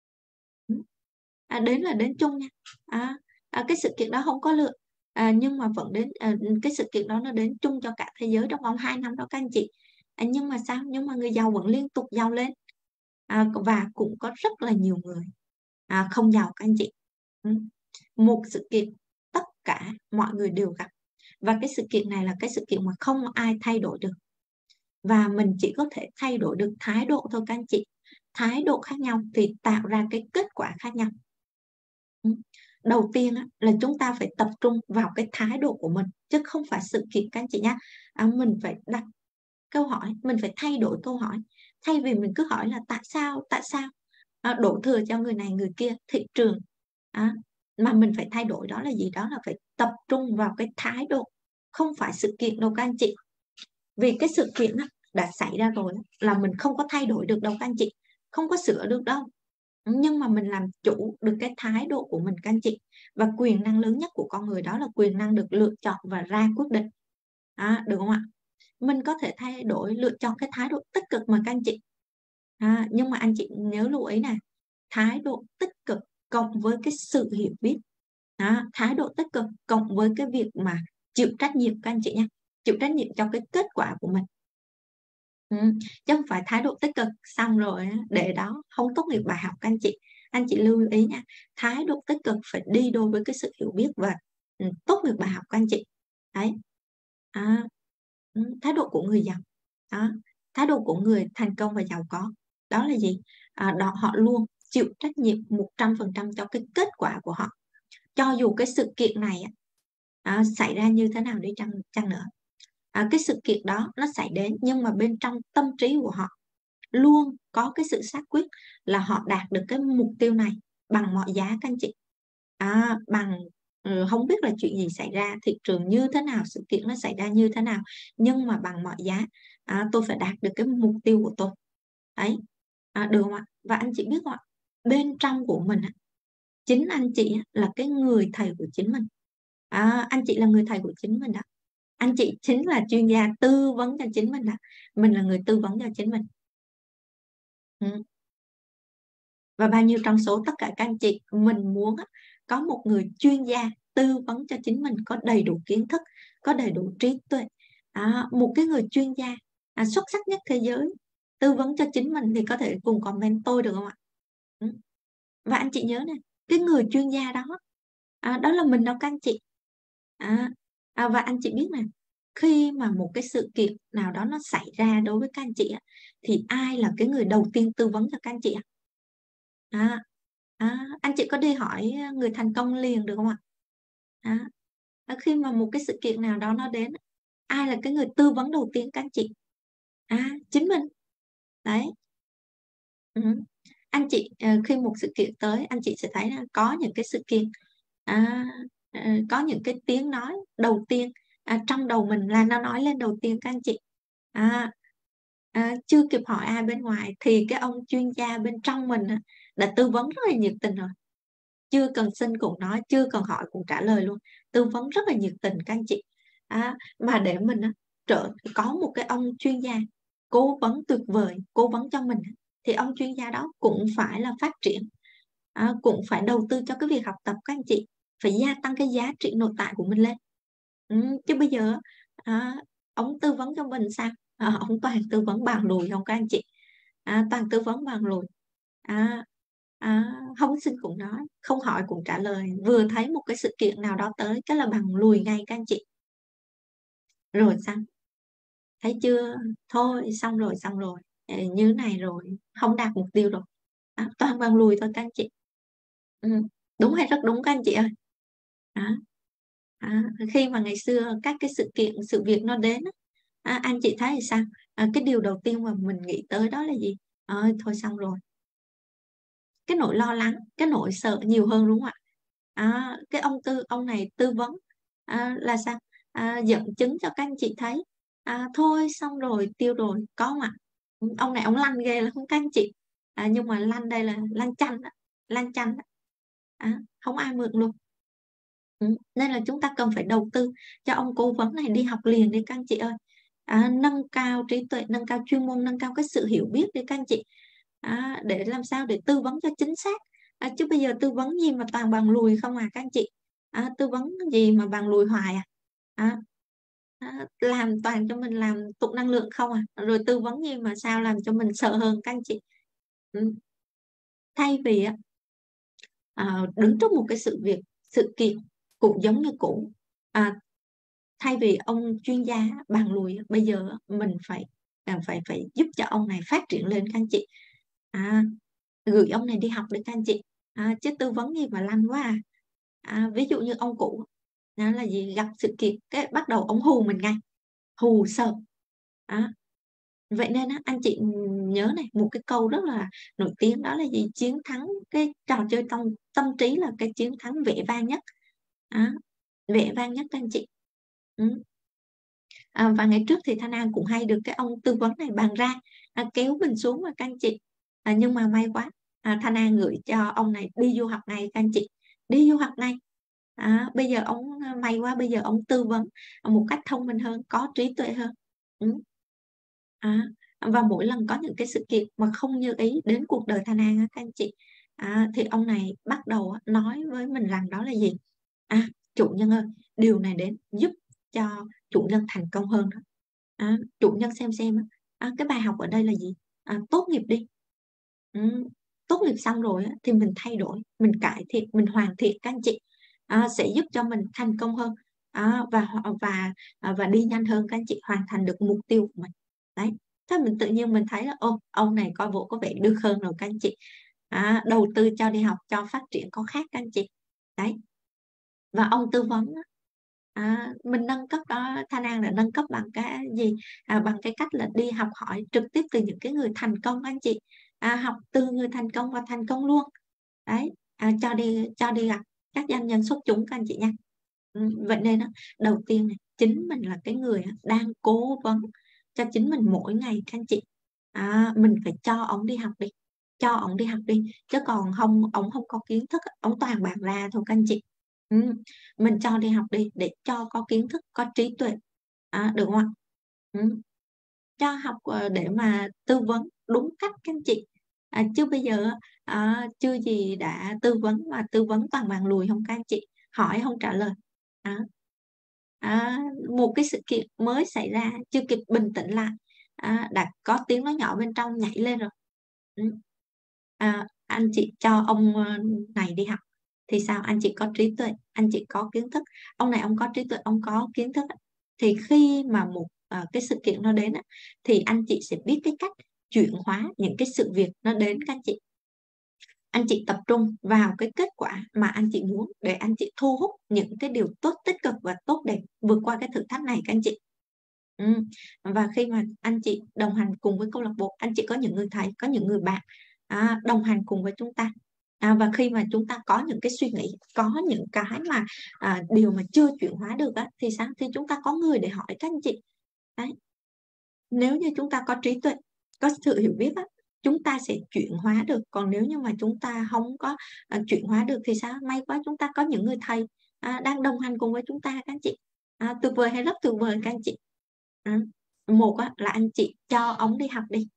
À, đến là đến chung nha. À, à, cái sự kiện đó không có lựa, à, nhưng mà vẫn đến, à, cái sự kiện đó nó đến chung cho cả thế giới trong vòng hai năm đó các anh chị. À, nhưng mà sao, nhưng mà người giàu vẫn liên tục giàu lên, à, và cũng có rất là nhiều người à, không giàu các anh chị. Ừ. Một sự kiện tất cả mọi người đều gặp, và cái sự kiện này là cái sự kiện mà không ai thay đổi được, và mình chỉ có thể thay đổi được thái độ thôi các anh chị. Thái độ khác nhau thì tạo ra cái kết quả khác nhau. Ừ. Đầu tiên á, là chúng ta phải tập trung vào cái thái độ của mình chứ không phải sự kiện các anh chị nhé. À, mình phải đặt câu hỏi, mình phải thay đổi câu hỏi, thay vì mình cứ hỏi là tại sao tại sao, à, đổ thừa cho người này người kia, thị trường, à, mà mình phải thay đổi đó là gì, đó là phải tập trung vào cái thái độ, không phải sự kiện đâu các anh chị. Vì cái sự kiện á, đã xảy ra rồi là mình không có thay đổi được đâu các anh chị, không có sửa được đâu. Nhưng mà mình làm chủ được cái thái độ của mình các anh chị, và quyền năng lớn nhất của con người đó là quyền năng được lựa chọn và ra quyết định, à, được không ạ? Mình có thể thay đổi, lựa chọn cái thái độ tích cực mà các anh chị, à, nhưng mà anh chị nhớ lưu ý này, thái độ tích cực cộng với cái sự hiểu biết, à, thái độ tích cực cộng với cái việc mà chịu trách nhiệm các anh chị nha, chịu trách nhiệm cho cái kết quả của mình. Ừ, chứ không phải thái độ tích cực xong rồi để đó không tốt nghiệp bài học các anh chị. Anh chị lưu ý nha, thái độ tích cực phải đi đôi với cái sự hiểu biết và ừ, tốt nghiệp bài học các anh chị. Đấy, à, ừ, thái độ của người giàu đó, thái độ của người thành công và giàu có đó là gì, à, đó họ luôn chịu trách nhiệm một trăm phần trăm cho cái kết quả của họ, cho dù cái sự kiện này à, xảy ra như thế nào đi chăng chăng nữa. à, cái sự kiện đó nó xảy đến, nhưng mà bên trong tâm trí của họ luôn có cái sự xác quyết là họ đạt được cái mục tiêu này bằng mọi giá các anh chị. À, bằng ừ, không biết là chuyện gì xảy ra, thị trường như thế nào, sự kiện nó xảy ra như thế nào, nhưng mà bằng mọi giá à, tôi phải đạt được cái mục tiêu của tôi. Đấy, à, được không ạ? Và anh chị biết không ạ? Bên trong của mình, chính anh chị là cái người thầy của chính mình. À, anh chị là người thầy của chính mình đó. Anh chị chính là chuyên gia tư vấn cho chính mình đó. Mình là người tư vấn cho chính mình. Ừ. Và bao nhiêu trong số tất cả các anh chị, mình muốn có một người chuyên gia tư vấn cho chính mình, có đầy đủ kiến thức, có đầy đủ trí tuệ, à, một cái người chuyên gia à, xuất sắc nhất thế giới tư vấn cho chính mình, thì có thể cùng comment tôi được không ạ? Ừ. Và anh chị nhớ này, cái người chuyên gia đó à, đó là mình đâu các anh chị. À, à, và anh chị biết này, khi mà một cái sự kiện nào đó nó xảy ra đối với các anh chị thì ai là cái người đầu tiên tư vấn cho các anh chị ạ? À, à, anh chị có đi hỏi người thành công liền được không ạ? À, à, khi mà một cái sự kiện nào đó nó đến, ai là cái người tư vấn đầu tiên các anh chị? À, chính mình. Đấy. Ừ. Anh chị à, khi một sự kiện tới, anh chị sẽ thấy là có những cái sự kiện à, à, có những cái tiếng nói đầu tiên à, trong đầu mình là nó nói lên đầu tiên các anh chị. À, à, chưa kịp hỏi ai bên ngoài thì cái ông chuyên gia bên trong mình á, đã tư vấn rất là nhiệt tình rồi, chưa cần xin cũng nói, chưa cần hỏi cũng trả lời luôn, tư vấn rất là nhiệt tình các anh chị. À, mà để mình á, trở có một cái ông chuyên gia cố vấn tuyệt vời cố vấn cho mình, thì ông chuyên gia đó cũng phải là phát triển, à, cũng phải đầu tư cho cái việc học tập các anh chị, phải gia tăng cái giá trị nội tại của mình lên. Ừ, chứ bây giờ à, ông tư vấn cho mình sao? À, ông toàn tư vấn bằng lùi không các anh chị? À, toàn tư vấn bằng lùi. À, à, không xin cũng nói, không hỏi cũng trả lời, vừa thấy một cái sự kiện nào đó tới cái là bằng lùi ngay các anh chị. Rồi xong, thấy chưa? Thôi xong rồi, xong rồi. Ê, như này rồi không đạt mục tiêu rồi. À, toàn bằng lùi thôi các anh chị. Ừ, đúng hay rất đúng các anh chị ơi. À, à, khi mà ngày xưa các cái sự kiện sự việc nó đến á, à, anh chị thấy thì sao? À, cái điều đầu tiên mà mình nghĩ tới đó là gì? Ơi thôi xong rồi, cái nỗi lo lắng, cái nỗi sợ nhiều hơn đúng không ạ? À, cái ông tư ông này tư vấn à, là sao? À, dẫn chứng cho các anh chị thấy, à, thôi xong rồi tiêu rồi có không ạ? Ông này ông lanh ghê là không các anh chị. À, nhưng mà lanh đây là lanh chanh đó, lanh chanh đó. À, không ai mượn luôn. Ừ. Nên là chúng ta cần phải đầu tư cho ông cố vấn này đi học liền đi các anh chị ơi. À, nâng cao trí tuệ, nâng cao chuyên môn, nâng cao cái sự hiểu biết đi các anh chị. À, để làm sao để tư vấn cho chính xác. À, chứ bây giờ tư vấn gì mà toàn bằng lùi không à các anh chị. À, tư vấn gì mà bằng lùi hoài à. À, à, làm toàn cho mình làm tụ năng lượng không à, rồi tư vấn gì mà sao làm cho mình sợ hơn các anh chị. Ừ. Thay vì á, à, đứng trước một cái sự việc sự kiện cũng giống như cũ, à, thay vì ông chuyên gia bàn lùi, bây giờ mình phải à, phải phải giúp cho ông này phát triển lên các anh chị. À, gửi ông này đi học để các anh chị. À, chứ tư vấn gì mà lanh quá à. À, ví dụ như ông cụ đó là gì, gặp sự kiện cái bắt đầu ông hù mình ngay, hù sợ. À, vậy nên á, anh chị nhớ này, một cái câu rất là nổi tiếng đó là gì, chiến thắng cái trò chơi tâm tâm trí là cái chiến thắng vẻ vang nhất. À, vẻ vang nhất các anh chị. Ừ. À, và ngày trước thì Thanh An cũng hay được cái ông tư vấn này bàn ra, à, kéo mình xuống mà các anh chị. À, nhưng mà may quá, à, Thanh An gửi cho ông này đi du học này các anh chị, đi du học này. À, bây giờ ông à, may quá, bây giờ ông tư vấn một cách thông minh hơn, có trí tuệ hơn. Ừ. À, và mỗi lần có những cái sự kiện mà không như ý đến cuộc đời Thanh An á, các anh chị, à, thì ông này bắt đầu á, nói với mình rằng đó là gì? À, chủ nhân ơi, điều này đến giúp cho chủ nhân thành công hơn đó. À, chủ nhân xem xem á, à, cái bài học ở đây là gì? À, tốt nghiệp đi. Ừ, tốt nghiệp xong rồi á, thì mình thay đổi, mình cải thiện, mình hoàn thiện các anh chị, à, sẽ giúp cho mình thành công hơn, à, và và à, và đi nhanh hơn các anh chị, hoàn thành được mục tiêu của mình. Đấy, thế mình tự nhiên mình thấy là ô ông này coi bộ có vẻ được hơn rồi các anh chị. À, đầu tư cho đi học cho phát triển có khác các anh chị. Đấy, và ông tư vấn á, À, mình nâng cấp đó, Thanh An đã nâng cấp bằng cái gì? À, bằng cái cách là đi học hỏi trực tiếp từ những cái người thành công anh chị. À, học từ người thành công và thành công luôn. Đấy, à, cho đi cho đi gặp các doanh nhân xuất chúng các anh chị nha. Ừm, vậy nên á, đầu tiên này, chính mình là cái người á, đang cố vấn cho chính mình mỗi ngày các anh chị. À, mình phải cho ổng đi học đi, cho ổng đi học đi, chứ còn không ổng không có kiến thức, ổng toàn bàn ra thôi các anh chị. Ừm, mình cho đi học đi để cho có kiến thức, có trí tuệ, à, được không ạ? Ừm, cho học, ờ, để mà tư vấn đúng cách các anh chị. À, chứ bây giờ á, à, chưa gì đã tư vấn mà tư vấn toàn bàn lùi không các anh chị, hỏi không trả lời. Đó. À, một cái sự kiện mới xảy ra chưa kịp bình tĩnh lại, à, đã có tiếng nói nhỏ bên trong nhảy lên rồi. Ừm. À, anh chị cho ông, ơ, này đi học thì sao? Anh chị có trí tuệ, anh chị có kiến thức, ông này ông có trí tuệ, ông có kiến thức á, thì khi mà một, ờ, cái sự kiện nó đến á, thì anh chị sẽ biết cái cách chuyển hóa những cái sự việc nó đến các anh chị. Anh chị tập trung vào cái kết quả mà anh chị muốn để anh chị thu hút những cái điều tốt, tích cực và tốt đẹp vượt qua cái thử thách này các anh chị. Ừm, và khi mà anh chị đồng hành cùng với câu lạc bộ, anh chị có những người thầy, có những người bạn, à, đồng hành cùng với chúng ta. À, và khi mà chúng ta có những cái suy nghĩ, có những cái mà, à, điều mà chưa chuyển hóa được á, thì sao? Thì chúng ta có người để hỏi các anh chị. Đấy. Nếu như chúng ta có trí tuệ, có sự hiểu biết á, chúng ta sẽ chuyển hóa được, còn nếu như mà chúng ta hông có, ờ, chuyển hóa được thì sao? May quá chúng ta có những người thầy, à, đang đồng hành cùng với chúng ta các anh chị. À, tuyệt vời hay rất tuyệt vời các anh chị. Ừm, một á là anh chị cho ổng đi học đi.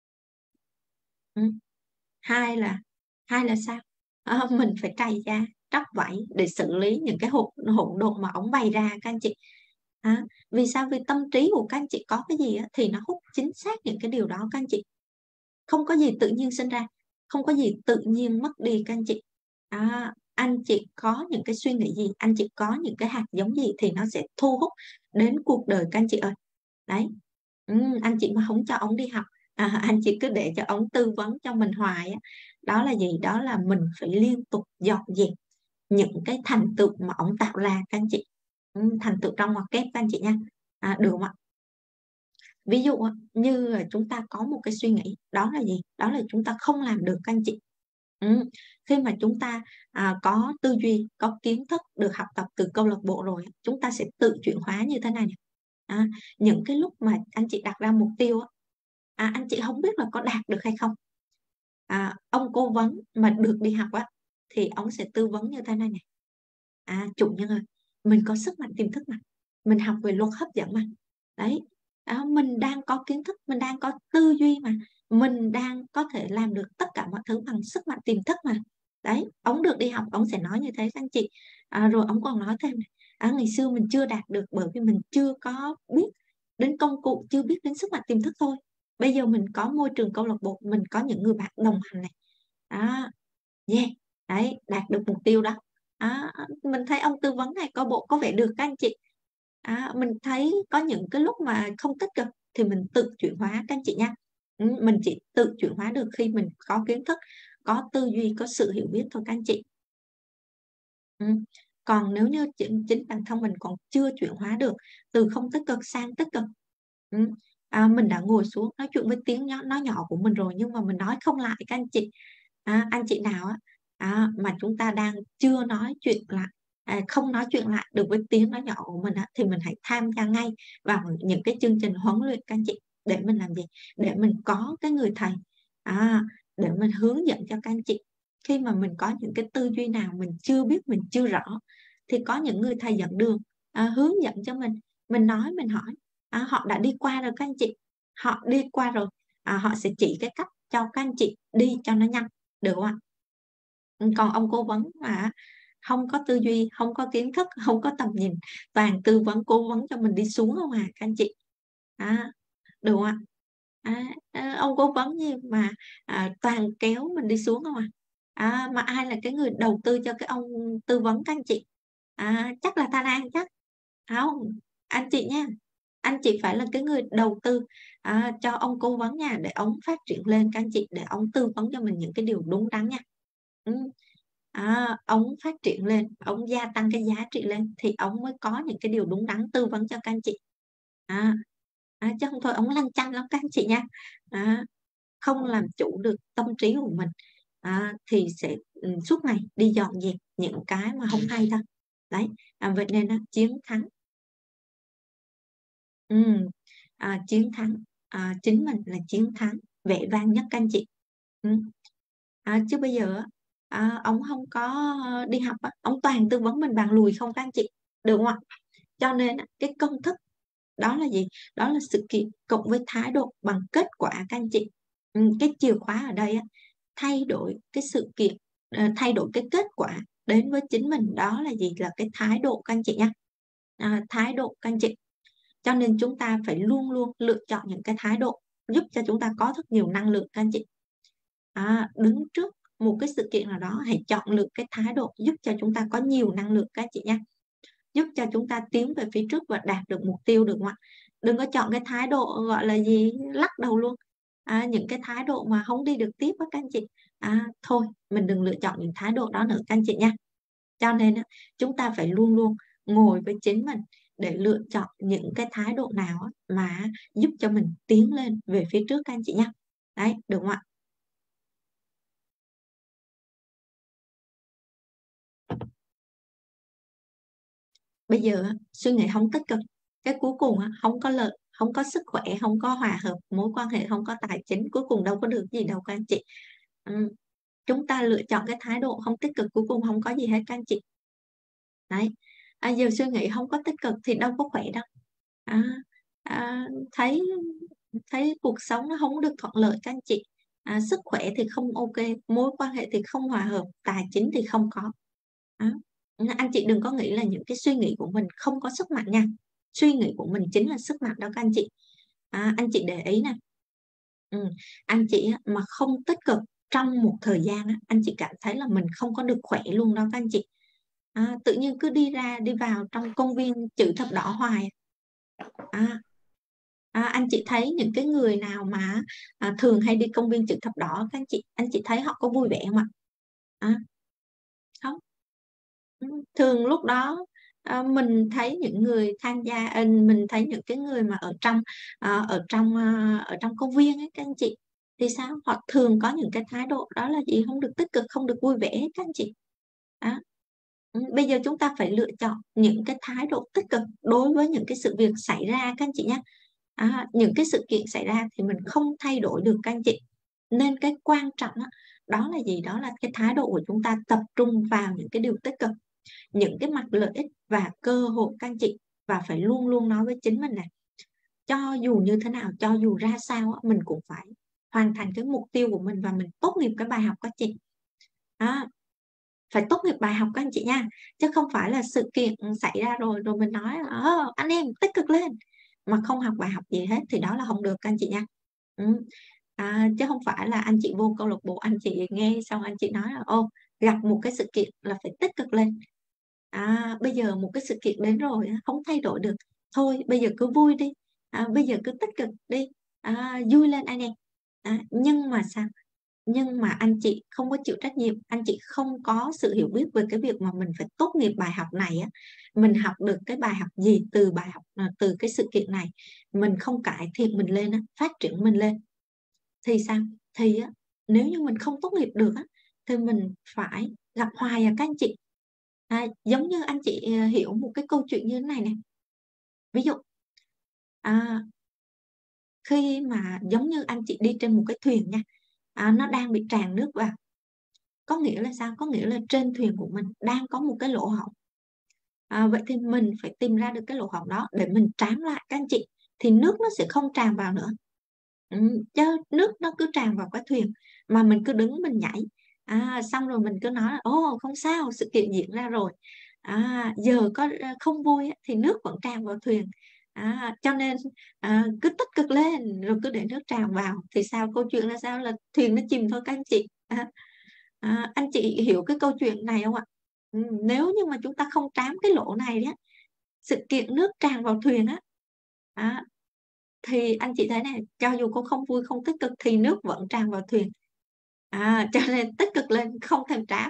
Ừm, hai là hai là sao? Ờ, mình phải trầy da, tróc vảy để xử lý những cái hỗn hỗn độn mà ổng bày ra các anh chị. Á, vì sao? Vì tâm trí của các anh chị có cái gì á, thì nó hút chính xác những cái điều đó các anh chị. Không có gì tự nhiên sinh ra, không có gì tự nhiên mất đi các anh chị. Á, anh chị có những cái suy nghĩ gì, anh chị có những cái hạt giống gì thì nó sẽ thu hút đến cuộc đời các anh chị ơi. Đấy, ừm, anh chị mà hổng cho ổng đi học, à, anh chị cứ để cho ổng tư vấn cho mình hoài á, đó là gì? Đó là mình phải liên tục dọn dẹp những cái thành tựu mà ổng tạo ra các anh chị. Ừm, thành tựu trong ngoặc kép các anh chị nha. À, được không ạ? Ví dụ á, như là chúng ta có một cái suy nghĩ, đó là gì? Đó là chúng ta không làm được các anh chị. Ừm, khi mà chúng ta, à, có tư duy, có kiến thức được học tập từ câu lạc bộ rồi á, chúng ta sẽ tự chuyển hóa như thế này nè. À, những cái lúc mà anh chị đặt ra mục tiêu á, à, anh chị hông biết là có đạt được hay không. À, ông cố vấn mà được đi học á, thì ổng sẽ tư vấn như thế này nè: "À, chủ nhân ơi, mình có sức mạnh tiềm thức mà, mình học về luật hấp dẫn mà. Đấy, đó, mình đang có kiến thức, mình đang có tư duy mà, mình đang có thể làm được tất cả mọi thứ bằng sức mạnh tiềm thức mà." Đấy, ổng được đi học, ổng sẽ nói như thế các anh chị. À, rồi ổng còn nói thêm này: "À, ngày xưa mình chưa đạt được bởi vì mình chưa có biết đến công cụ, chưa biết đến sức mạnh tiềm thức thôi. Bây giờ mình có môi trường câu lạc bộ, mình có những người bạn đồng hành này. Đó, yeah, đấy, đạt được mục tiêu đó." Á, mình thấy ông tư vấn này coi bộ có vẻ được các anh chị. Á, mình thấy có những cái lúc mà không tích cực thì mình tự chuyển hóa các anh chị nha. Ừm, mình chỉ tự chuyển hóa được khi mình có kiến thức, có tư duy, có sự hiểu biết thôi các anh chị. Ừm, còn nếu như chính chính bản thân mình còn chưa chuyển hóa được từ không tích cực sang tích cực, ừm, à, mình đã ngồi xuống nói chuyện với tiếng nhó nói nhỏ của mình rồi nhưng mà mình nói không lại các anh chị. À, anh chị nào á, á, mà chúng ta đang chưa nói chuyện lại, à, không nói chuyện lại được với tiếng nói nhỏ của mình á, thì mình hãy tham gia ngay vào những cái chương trình huấn luyện các anh chị. Để mình làm gì? Để mình có cái người thầy, à, để mình hướng dẫn cho các anh chị. Khi mà mình có những cái tư duy nào mình chưa biết, mình chưa rõ thì có những người thầy dẫn đường, à, hướng dẫn cho mình. Mình nói, mình hỏi, à, họ đã đi qua rồi các anh chị, họ đi qua rồi, à, họ sẽ chỉ cái cách cho các anh chị đi cho nó nhanh, được không ạ? Ừm, còn ông cố vấn mà á hông có tư duy, hông có kiến thức, hông có tầm nhìn, toàn tư vấn, cố vấn cho mình đi xuống không à các anh chị. Á, được không ạ? Á, ơ, ông cố vấn gì mà, à, toàn kéo mình đi xuống không à. À, mà ai là cái người đầu tư cho cái ông tư vấn các anh chị? À, chắc là Thanh An chắc. Hông, anh chị nha, anh chị phải là cái người đầu tư, à, cho ông cố vấn nha, để ổng phát triển lên các anh chị, để ổng tư vấn cho mình những cái điều đúng đắn nha. Ừm. à, ông phát triển lên, ông gia tăng cái giá trị lên thì ông mới có những cái điều đúng đắn tư vấn cho các anh chị. À, à, chứ không thôi ông lăn chanh lắm các anh chị nha. À, không làm chủ được tâm trí của mình, à, thì sẽ ừ, suốt ngày đi dọn dẹp những cái mà không hay thôi. Đấy, à, vậy nên á, chiến thắng, ừ, à, chiến thắng, à, chính mình là chiến thắng vẻ vang nhất các anh chị. Ừ. À, chứ bây giờ á, à, ông không có đi học á, ông toàn tư vấn mình bằng lùi không các anh chị, được không ạ? Cho nên á, cái công thức đó là gì? Đó là sự kiện cộng với thái độ bằng kết quả các anh chị. Ừ, cái chìa khóa ở đây á, thay đổi cái sự kiện, ờ, thay đổi cái kết quả đến với chính mình, đó là gì? Là cái thái độ các anh chị nha. À, thái độ các anh chị. Cho nên chúng ta phải luôn luôn lựa chọn những cái thái độ giúp cho chúng ta có thật nhiều năng lượng các anh chị. À, đứng trước một cái sự kiện nào đó, hãy chọn lựa cái thái độ giúp cho chúng ta có nhiều năng lượng các anh chị nha, giúp cho chúng ta tiến về phía trước và đạt được mục tiêu, được không ạ? Đừng có chọn cái thái độ gọi là gì lắc đầu luôn, à, những cái thái độ mà không đi được tiếp á các anh chị. À, thôi mình đừng lựa chọn những thái độ đó nữa các anh chị nha. Cho nên á, chúng ta phải luôn luôn ngồi với chính mình để lựa chọn những cái thái độ nào á mà giúp cho mình tiến lên về phía trước các anh chị nha. Đấy, được không ạ? Bây giờ á, suy nghĩ không tích cực, cái cuối cùng á, không có lợi, không có sức khỏe, không có hòa hợp mối quan hệ, không có tài chính, cuối cùng đâu có được gì đâu các anh chị. Ừ. Chúng ta lựa chọn cái thái độ không tích cực, cuối cùng không có gì hết các anh chị. Đấy, à, giờ suy nghĩ không có tích cực thì đâu có khỏe đâu. À, à, thấy thấy cuộc sống nó không được thuận lợi các anh chị. À, sức khỏe thì không ok, mối quan hệ thì không hòa hợp, tài chính thì không có. Đó. Anh chị đừng có nghĩ là những cái suy nghĩ của mình không có sức mạnh nha, suy nghĩ của mình chính là sức mạnh đó các anh chị. À, anh chị để ý nè, ừ, anh chị á, mà không tích cực trong một thời gian á, anh chị cảm thấy là mình không có được khỏe luôn đó các anh chị. À, tự nhiên cứ đi ra đi vào trong công viên chữ thập đỏ hoài. À, à, anh chị thấy những cái người nào mà à, thường hay đi công viên chữ thập đỏ các anh chị, anh chị thấy họ có vui vẻ không ạ? À, không. Ừ, thường lúc đó à, mình thấy những người tham gia, à, mình thấy những cái người mà ở trong à, ở trong à, ở trong công viên ấy các anh chị, thì sao họ thường có những cái thái độ đó là gì, không được tích cực, không được vui vẻ hết các anh chị. Đó. Ừ, bây giờ chúng ta phải lựa chọn những cái thái độ tích cực đối với những cái sự việc xảy ra các anh chị nhé. À, những cái sự kiện xảy ra thì mình không thay đổi được các anh chị, nên cái quan trọng đó, đó là gì, đó là cái thái độ của chúng ta tập trung vào những cái điều tích cực, những cái mặt lợi ích và cơ hội các anh chị. Và phải luôn luôn nói với chính mình này, cho dù như thế nào, cho dù ra sao mình cũng phải hoàn thành cái mục tiêu của mình và mình tốt nghiệp cái bài học các chị. À, phải tốt nghiệp bài học các anh chị nha, chứ không phải là sự kiện xảy ra rồi rồi mình nói là "Ơ, anh em tích cực lên" mà không học bài học gì hết thì đó là không được các anh chị nha. Ừ. À, chứ không phải là anh chị vô câu lạc bộ, anh chị nghe xong anh chị nói là ô, gặp một cái sự kiện là phải tích cực lên. À, bây giờ một cái sự kiện đến rồi không thay đổi được, thôi bây giờ cứ vui đi, à, bây giờ cứ tích cực đi, à, vui lên anh em. À, nhưng mà sao, nhưng mà anh chị không có chịu trách nhiệm, anh chị không có sự hiểu biết về cái việc mà mình phải tốt nghiệp bài học này á, mình học được cái bài học gì từ bài học à, từ cái sự kiện này, mình không cải thiện mình lên á, phát triển mình lên thì sao, thì á, nếu như mình không tốt nghiệp được á thì mình phải gặp hoài à các anh chị. À, giống như anh chị à, hiểu một cái câu chuyện như thế này nè, ví dụ à, khi mà giống như anh chị đi trên một cái thuyền nha, à, nó đang bị tràn nước vào, có nghĩa là sao, có nghĩa là trên thuyền của mình đang có một cái lỗ hổng. À, vậy thì mình phải tìm ra được cái lỗ hổng đó để mình trám lại các anh chị, thì nước nó sẽ không tràn vào nữa. Ừ, chứ nước nó cứ tràn vào cái thuyền mà mình cứ đứng mình nhảy, à, xong rồi mình cứ nói là ồ không sao, sự kiện diễn ra rồi, à, giờ có à, không vui á, thì nước vẫn tràn vào thuyền, à, cho nên à, cứ tích cực lên rồi cứ để nước tràn vào thì sao, câu chuyện là sao, là thuyền nó chìm thôi các anh chị. À, à, anh chị hiểu cái câu chuyện này không ạ? Ừ, nếu như mà chúng ta không trám cái lỗ này á, sự kiện nước tràn vào thuyền á, à, thì anh chị thấy này, cho dù cô không vui không tích cực thì nước vẫn tràn vào thuyền, à, cho nên tích cực lên không thèm trám.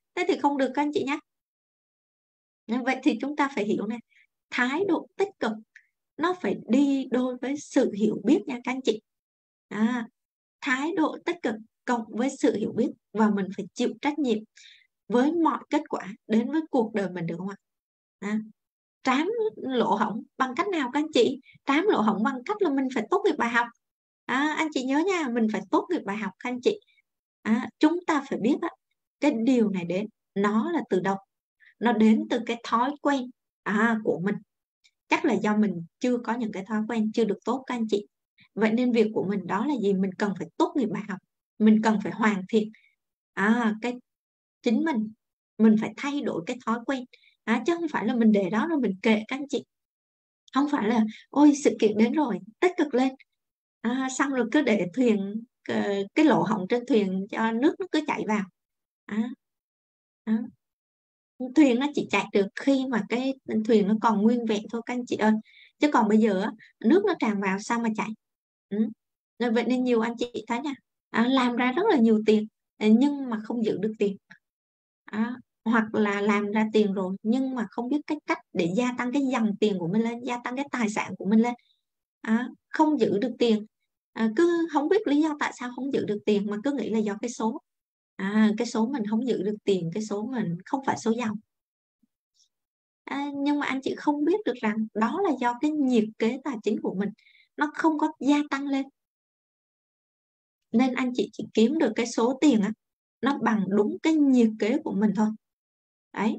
Thế thì không được các anh chị nhé. Vậy thì chúng ta phải hiểu này, thái độ tích cực nó phải đi đôi với sự hiểu biết nha các anh chị. À, thái độ tích cực cộng với sự hiểu biết, và mình phải chịu trách nhiệm với mọi kết quả đến với cuộc đời mình, được không ạ? À, trám lỗ hổng bằng cách nào các anh chị? Trám lỗ hổng bằng cách là mình phải tốt nghiệp bài học. À, anh chị nhớ nha, mình phải tốt nghiệp bài học các anh chị. À, chúng ta phải biết á, cái điều này đến nó là từ đâu? Nó đến từ cái thói quen à, của mình. Chắc là do mình chưa có những cái thói quen chưa được tốt các anh chị. Vậy nên việc của mình đó là gì? Mình cần phải tốt nghiệp bài học, mình cần phải hoàn thiện à, cái chính mình mình phải thay đổi cái thói quen, à, chứ không phải là mình để đó rồi mình kệ các anh chị. Không phải là ôi sự kiện đến rồi tích cực lên, à, xong rồi cứ để thuyền cái, cái lỗ hổng trên thuyền cho nước nó cứ chảy vào. À, à. Thuyền nó chỉ chạy được khi mà cái thuyền nó còn nguyên vẹn thôi các anh chị ơi, chứ còn bây giờ á, nước nó tràn vào sao mà chạy. Ừ. Vậy nên nhiều anh chị thấy nha, à, làm ra rất là nhiều tiền nhưng mà không giữ được tiền, à, hoặc là làm ra tiền rồi nhưng mà không biết cái cách để gia tăng cái dòng tiền của mình lên, gia tăng cái tài sản của mình lên, à, không giữ được tiền, à, cứ không biết lý do tại sao không giữ được tiền mà cứ nghĩ là do cái số, à, cái số mình không giữ được tiền, cái số mình không phải số giàu. À, nhưng mà anh chị không biết được rằng đó là do cái nhiệt kế tài chính của mình nó không có gia tăng lên, nên anh chị chỉ kiếm được cái số tiền á, nó bằng đúng cái nhiệt kế của mình thôi. Đấy,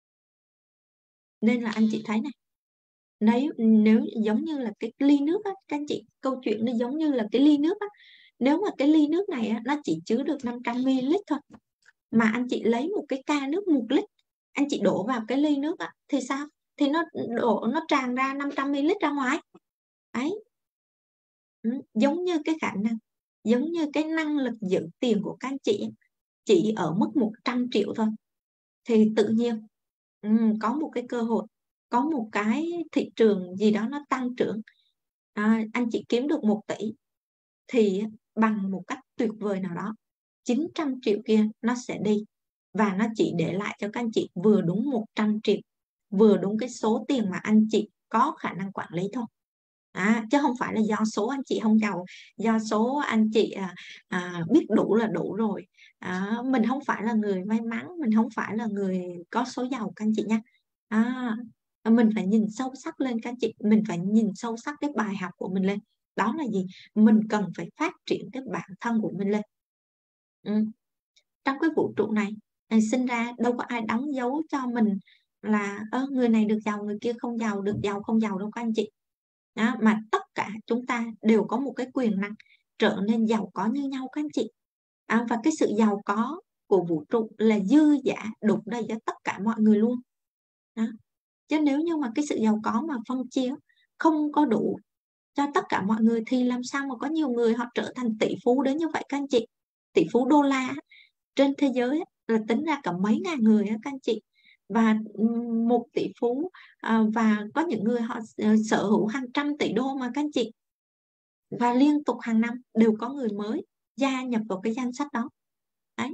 nên là anh chị thấy này, nếu nếu giống như là cái ly nước á các anh chị, câu chuyện nó giống như là cái ly nước á, nếu mà cái ly nước này á, nó chỉ chứa được năm trăm mi li lít thôi, mà anh chị lấy một cái ca nước một lít, anh chị đổ vào cái ly nước á, thì sao? Thì nó đổ nó tràn ra năm trăm mi li lít ra ngoài. Đấy. Ừ, giống như cái khả năng, giống như cái năng lực giữ tiền của các anh chị chỉ ở mức một trăm triệu thôi, thì tự nhiên ừ, có một cái cơ hội, có một cái thị trường gì đó nó tăng trưởng, à, anh chị kiếm được một tỷ, thì bằng một cách tuyệt vời nào đó, chín trăm triệu kia nó sẽ đi, và nó chỉ để lại cho các anh chị vừa đúng một trăm triệu, vừa đúng cái số tiền mà anh chị có khả năng quản lý thôi. À, chứ không phải là do số anh chị không giàu, do số anh chị à, à, biết đủ là đủ rồi. À, mình không phải là người may mắn, mình không phải là người có số giàu các anh chị nha. À, mình phải nhìn sâu sắc lên các anh chị, mình phải nhìn sâu sắc cái bài học của mình lên, đó là gì? Mình cần phải phát triển cái bản thân của mình lên. Ừ. Trong cái vũ trụ này, này sinh ra đâu có ai đóng dấu cho mình là ơ người này được giàu người kia không giàu, được giàu không giàu đâu các anh chị. Đó, mà tất cả chúng ta đều có một cái quyền năng trở nên giàu có như nhau các anh chị, à, và cái sự giàu có của vũ trụ là dư dả đủ đầy cho tất cả mọi người luôn. Đó. Chứ nếu như mà cái sự giàu có mà phân chia không có đủ cho tất cả mọi người thì làm sao mà có nhiều người họ trở thành tỷ phú đến như vậy các anh chị. Tỷ phú đô la trên thế giới là tính ra cả mấy ngàn người á các anh chị, và một tỷ phú, à, và có những người họ sở hữu hàng trăm tỷ đô mà các anh chị, và liên tục hàng năm đều có người mới gia nhập vào cái danh sách đó. Đấy,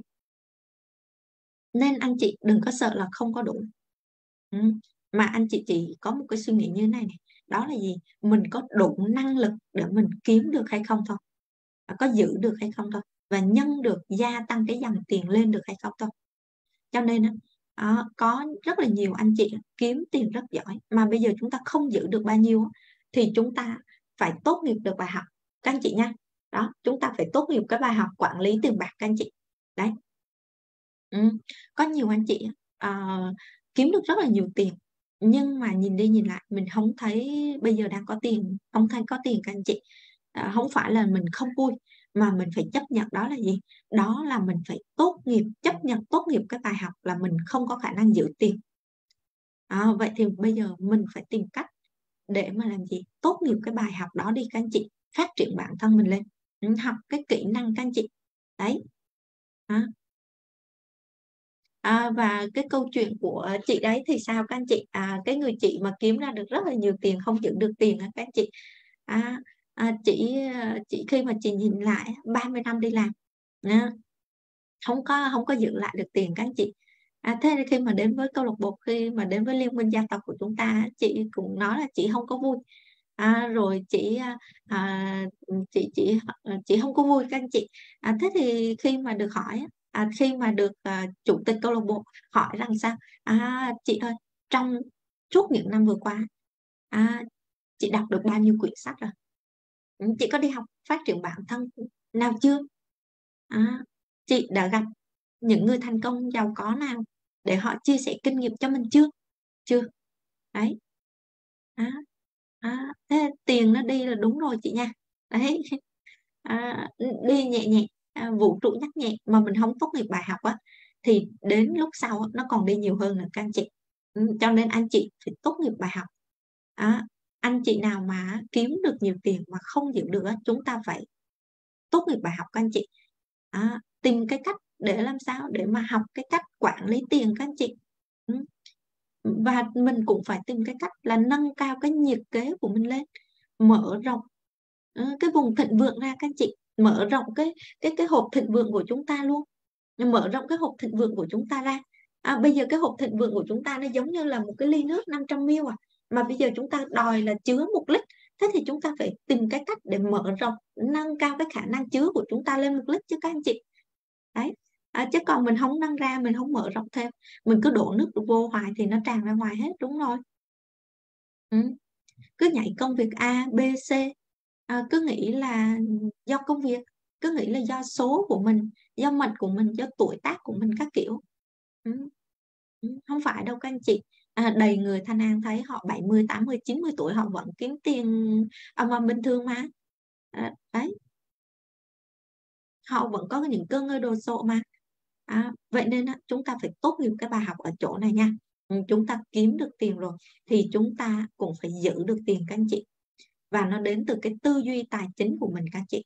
nên anh chị đừng có sợ là không có đủ. Ừ. Mà anh chị chỉ có một cái suy nghĩ như thế này, này đó là gì? Mình có đủ năng lực để mình kiếm được hay không thôi, có giữ được hay không thôi, và nhân được, gia tăng cái dòng tiền lên được hay không thôi. Cho nên đó, có rất là nhiều anh chị kiếm tiền rất giỏi mà bây giờ chúng ta không giữ được bao nhiêu, thì chúng ta phải tốt nghiệp được bài học các anh chị nha. Đó, chúng ta phải tốt nghiệp cái bài học quản lý tiền bạc các anh chị. Đấy. Ừ. Có nhiều anh chị uh, kiếm được rất là nhiều tiền, nhưng mà nhìn đi nhìn lại mình không thấy bây giờ đang có tiền, không thấy có tiền các anh chị. À, không phải là mình không vui, mà mình phải chấp nhận đó là gì? Đó là mình phải tốt nghiệp, chấp nhận tốt nghiệp cái bài học là mình không có khả năng giữ tiền. À, vậy thì bây giờ mình phải tìm cách để mà làm gì? Tốt nghiệp cái bài học đó đi các anh chị, phát triển bản thân mình lên, học cái kỹ năng các anh chị. Đấy. À. À, và cái câu chuyện của chị đấy thì sao các anh chị? À, cái người chị mà kiếm ra được rất là nhiều tiền không giữ được tiền các anh chị. À, à, chị chị khi mà chị nhìn lại ba mươi năm đi làm, à, không có không có giữ lại được tiền các anh chị. À, thế thì khi mà đến với câu lạc bộ, khi mà đến với liên minh gia tộc của chúng ta á, chị cũng nói là chị hông có vui. À, rồi chị, a, à, ừm, chị chị ờ, chị hông có vui các anh chị. À, thế thì khi mà được hỏi á, à, khi mà được, à, chủ tịch câu lạc bộ hỏi rằng sao: "À, chị ơi, trong suốt những năm vừa qua, à, chị đọc được bao nhiêu quyển sách rồi? Ừm, chị có đi học phát triển bản thân, nào chưa? Á, chị đã gặp những người thành công giàu có nào để họ chia sẻ kinh nghiệm cho mình chưa? Chưa. Đấy. Á, á, thế tiền nó đi là đúng rồi chị nha. Đấy, à, ừm, đi nhẹ nhẹ, à, vũ trụ nhắc nhẹ mà mình hông tốt nghiệp bài học á, thì đến lúc sau á, nó còn đi nhiều hơn nữa các anh chị. Ừm, cho nên anh chị phải tốt nghiệp bài học. Á, anh chị nào mà á kiếm được nhiều tiền mà không giữ được á, chúng ta phải tốt nghiệp bài học các anh chị. Á, tìm cái cách để làm sao để mà học cái cách quản lý tiền các anh chị. Ừm, ừm, và mình cũng phải tìm cái cách là nâng cao cái nhiệt kế của mình lên, mở rộng, ơ, cái vùng thịnh vượng ra các anh chị, mở rộng cái cái cái hộp thịnh vượng của chúng ta luôn, mở rộng cái hộp thịnh vượng của chúng ta ra. À, bây giờ cái hộp thịnh vượng của chúng ta nó giống như là một cái ly nước năm trăm mi-li-lít à, mà bây giờ chúng ta đòi là chứa một lít, thế thì chúng ta phải tìm cái cách để mở rộng, nâng cao cái khả năng chứa của chúng ta lên một lít chứ các anh chị. Đấy, à, chứ còn mình hổng nâng ra, mình hông mở rộng thêm, mình cứ đổ nước đ vô hoài thì nó tràn ra ngoài hết, đúng rồi. Ừm, cứ nhảy công việc A, B, C, à, cứ nghĩ là do công việc, cứ nghĩ là do số của mình, do mệnh của mình, do tuổi tác của mình các kiểu. Ừm, ừm, hông phải đâu các anh chị. À, đầy người Thanh An thấy họ bảy mươi, tám mươi, chín mươi tuổi họ vẫn kiếm tiền ầm ầm bình thường mà. À, đấy. Họ vẫn có những cơ ngơi đồ sộ mà. Á, vậy nên á, chúng ta phải tốt nghiệp cái bài học ở chỗ này nha. Ừm, chúng ta kiếm được tiền rồi thì chúng ta cũng phải giữ được tiền các anh chị. Và nó đến từ cái tư duy tài chính của mình các chị.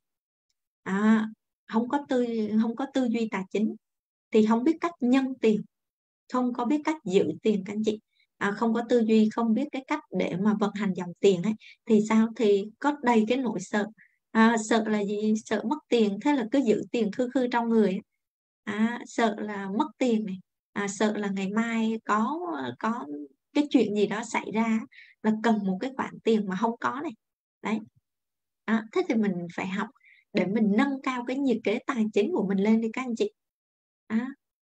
Á, hông có tư hông có tư duy tài chính thì hông biết cách nhân tiền, không có biết cách giữ tiền các anh chị. À, không có tư duy, không biết cái cách để mà vận hành dòng tiền ấy, thì sao? Thì có đầy cái nỗi sợ. À, sợ là gì? Sợ mất tiền, thế là cứ giữ tiền khư khư trong người á. Á, sợ là mất tiền này, à, sợ là ngày mai có, ơ, có cái chuyện gì đó xảy ra á, là cần một cái khoản tiền mà hông có này. Đấy. Đó, thế thì mình phải học để mình nâng cao cái nhiệt kế tài chính của mình lên đi các anh chị. Á,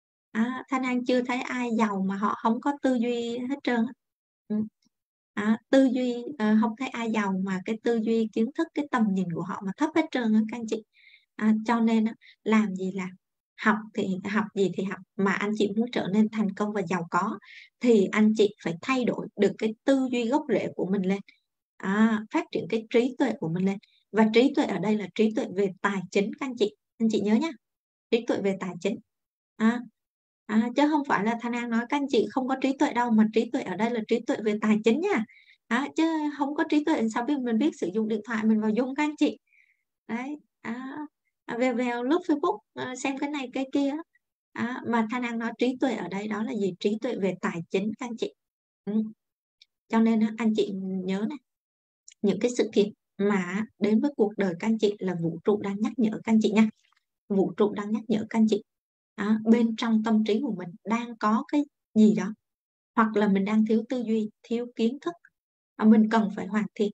á, Thanh An chưa thấy ai giàu mà họ hông có tư duy hết trơn á. Ừm. Á, tư duy ờ, hông thấy ai giàu mà cái tư duy, kiến thức, cái tầm nhìn của họ mà thấp hết trơn á các anh chị. À, cho nên á, làm gì làm, học thì học gì thì học, mà anh chị muốn trở nên thành công và giàu có thì anh chị phải thay đổi được cái tư duy gốc rễ của mình lên. Á, phát triển cái trí tuệ của mình lên. Và trí tuệ ở đây là trí tuệ về tài chính các anh chị, anh chị nhớ nhá, trí tuệ về tài chính. Á, á, chứ hông phải là Thanh An nói các anh chị không có trí tuệ đâu, mà trí tuệ ở đây là trí tuệ về tài chính nha. Á, chứ hông có trí tuệ làm sao biết mình biết sử dụng điện thoại mình vào Zoom các anh chị. Đấy, á, à, vèo vèo lướt Facebook, ờ, xem cái này cái kia á. Á, mà Thanh An nói trí tuệ ở đây đó là gì? Trí tuệ về tài chính các anh chị. Ừm. Cho nên á, anh chị nhớ này, những cái sự kiện mà á, đến với cuộc đời các anh chị là vũ trụ đang nhắc nhở các anh chị nha. Vũ trụ đang nhắc nhở các anh chị. Á, bên trong tâm trí của mình đang có cái gì đó, hoặc là mình đang thiếu tư duy, thiếu kiến thức, và mình cần phải hoàn thiện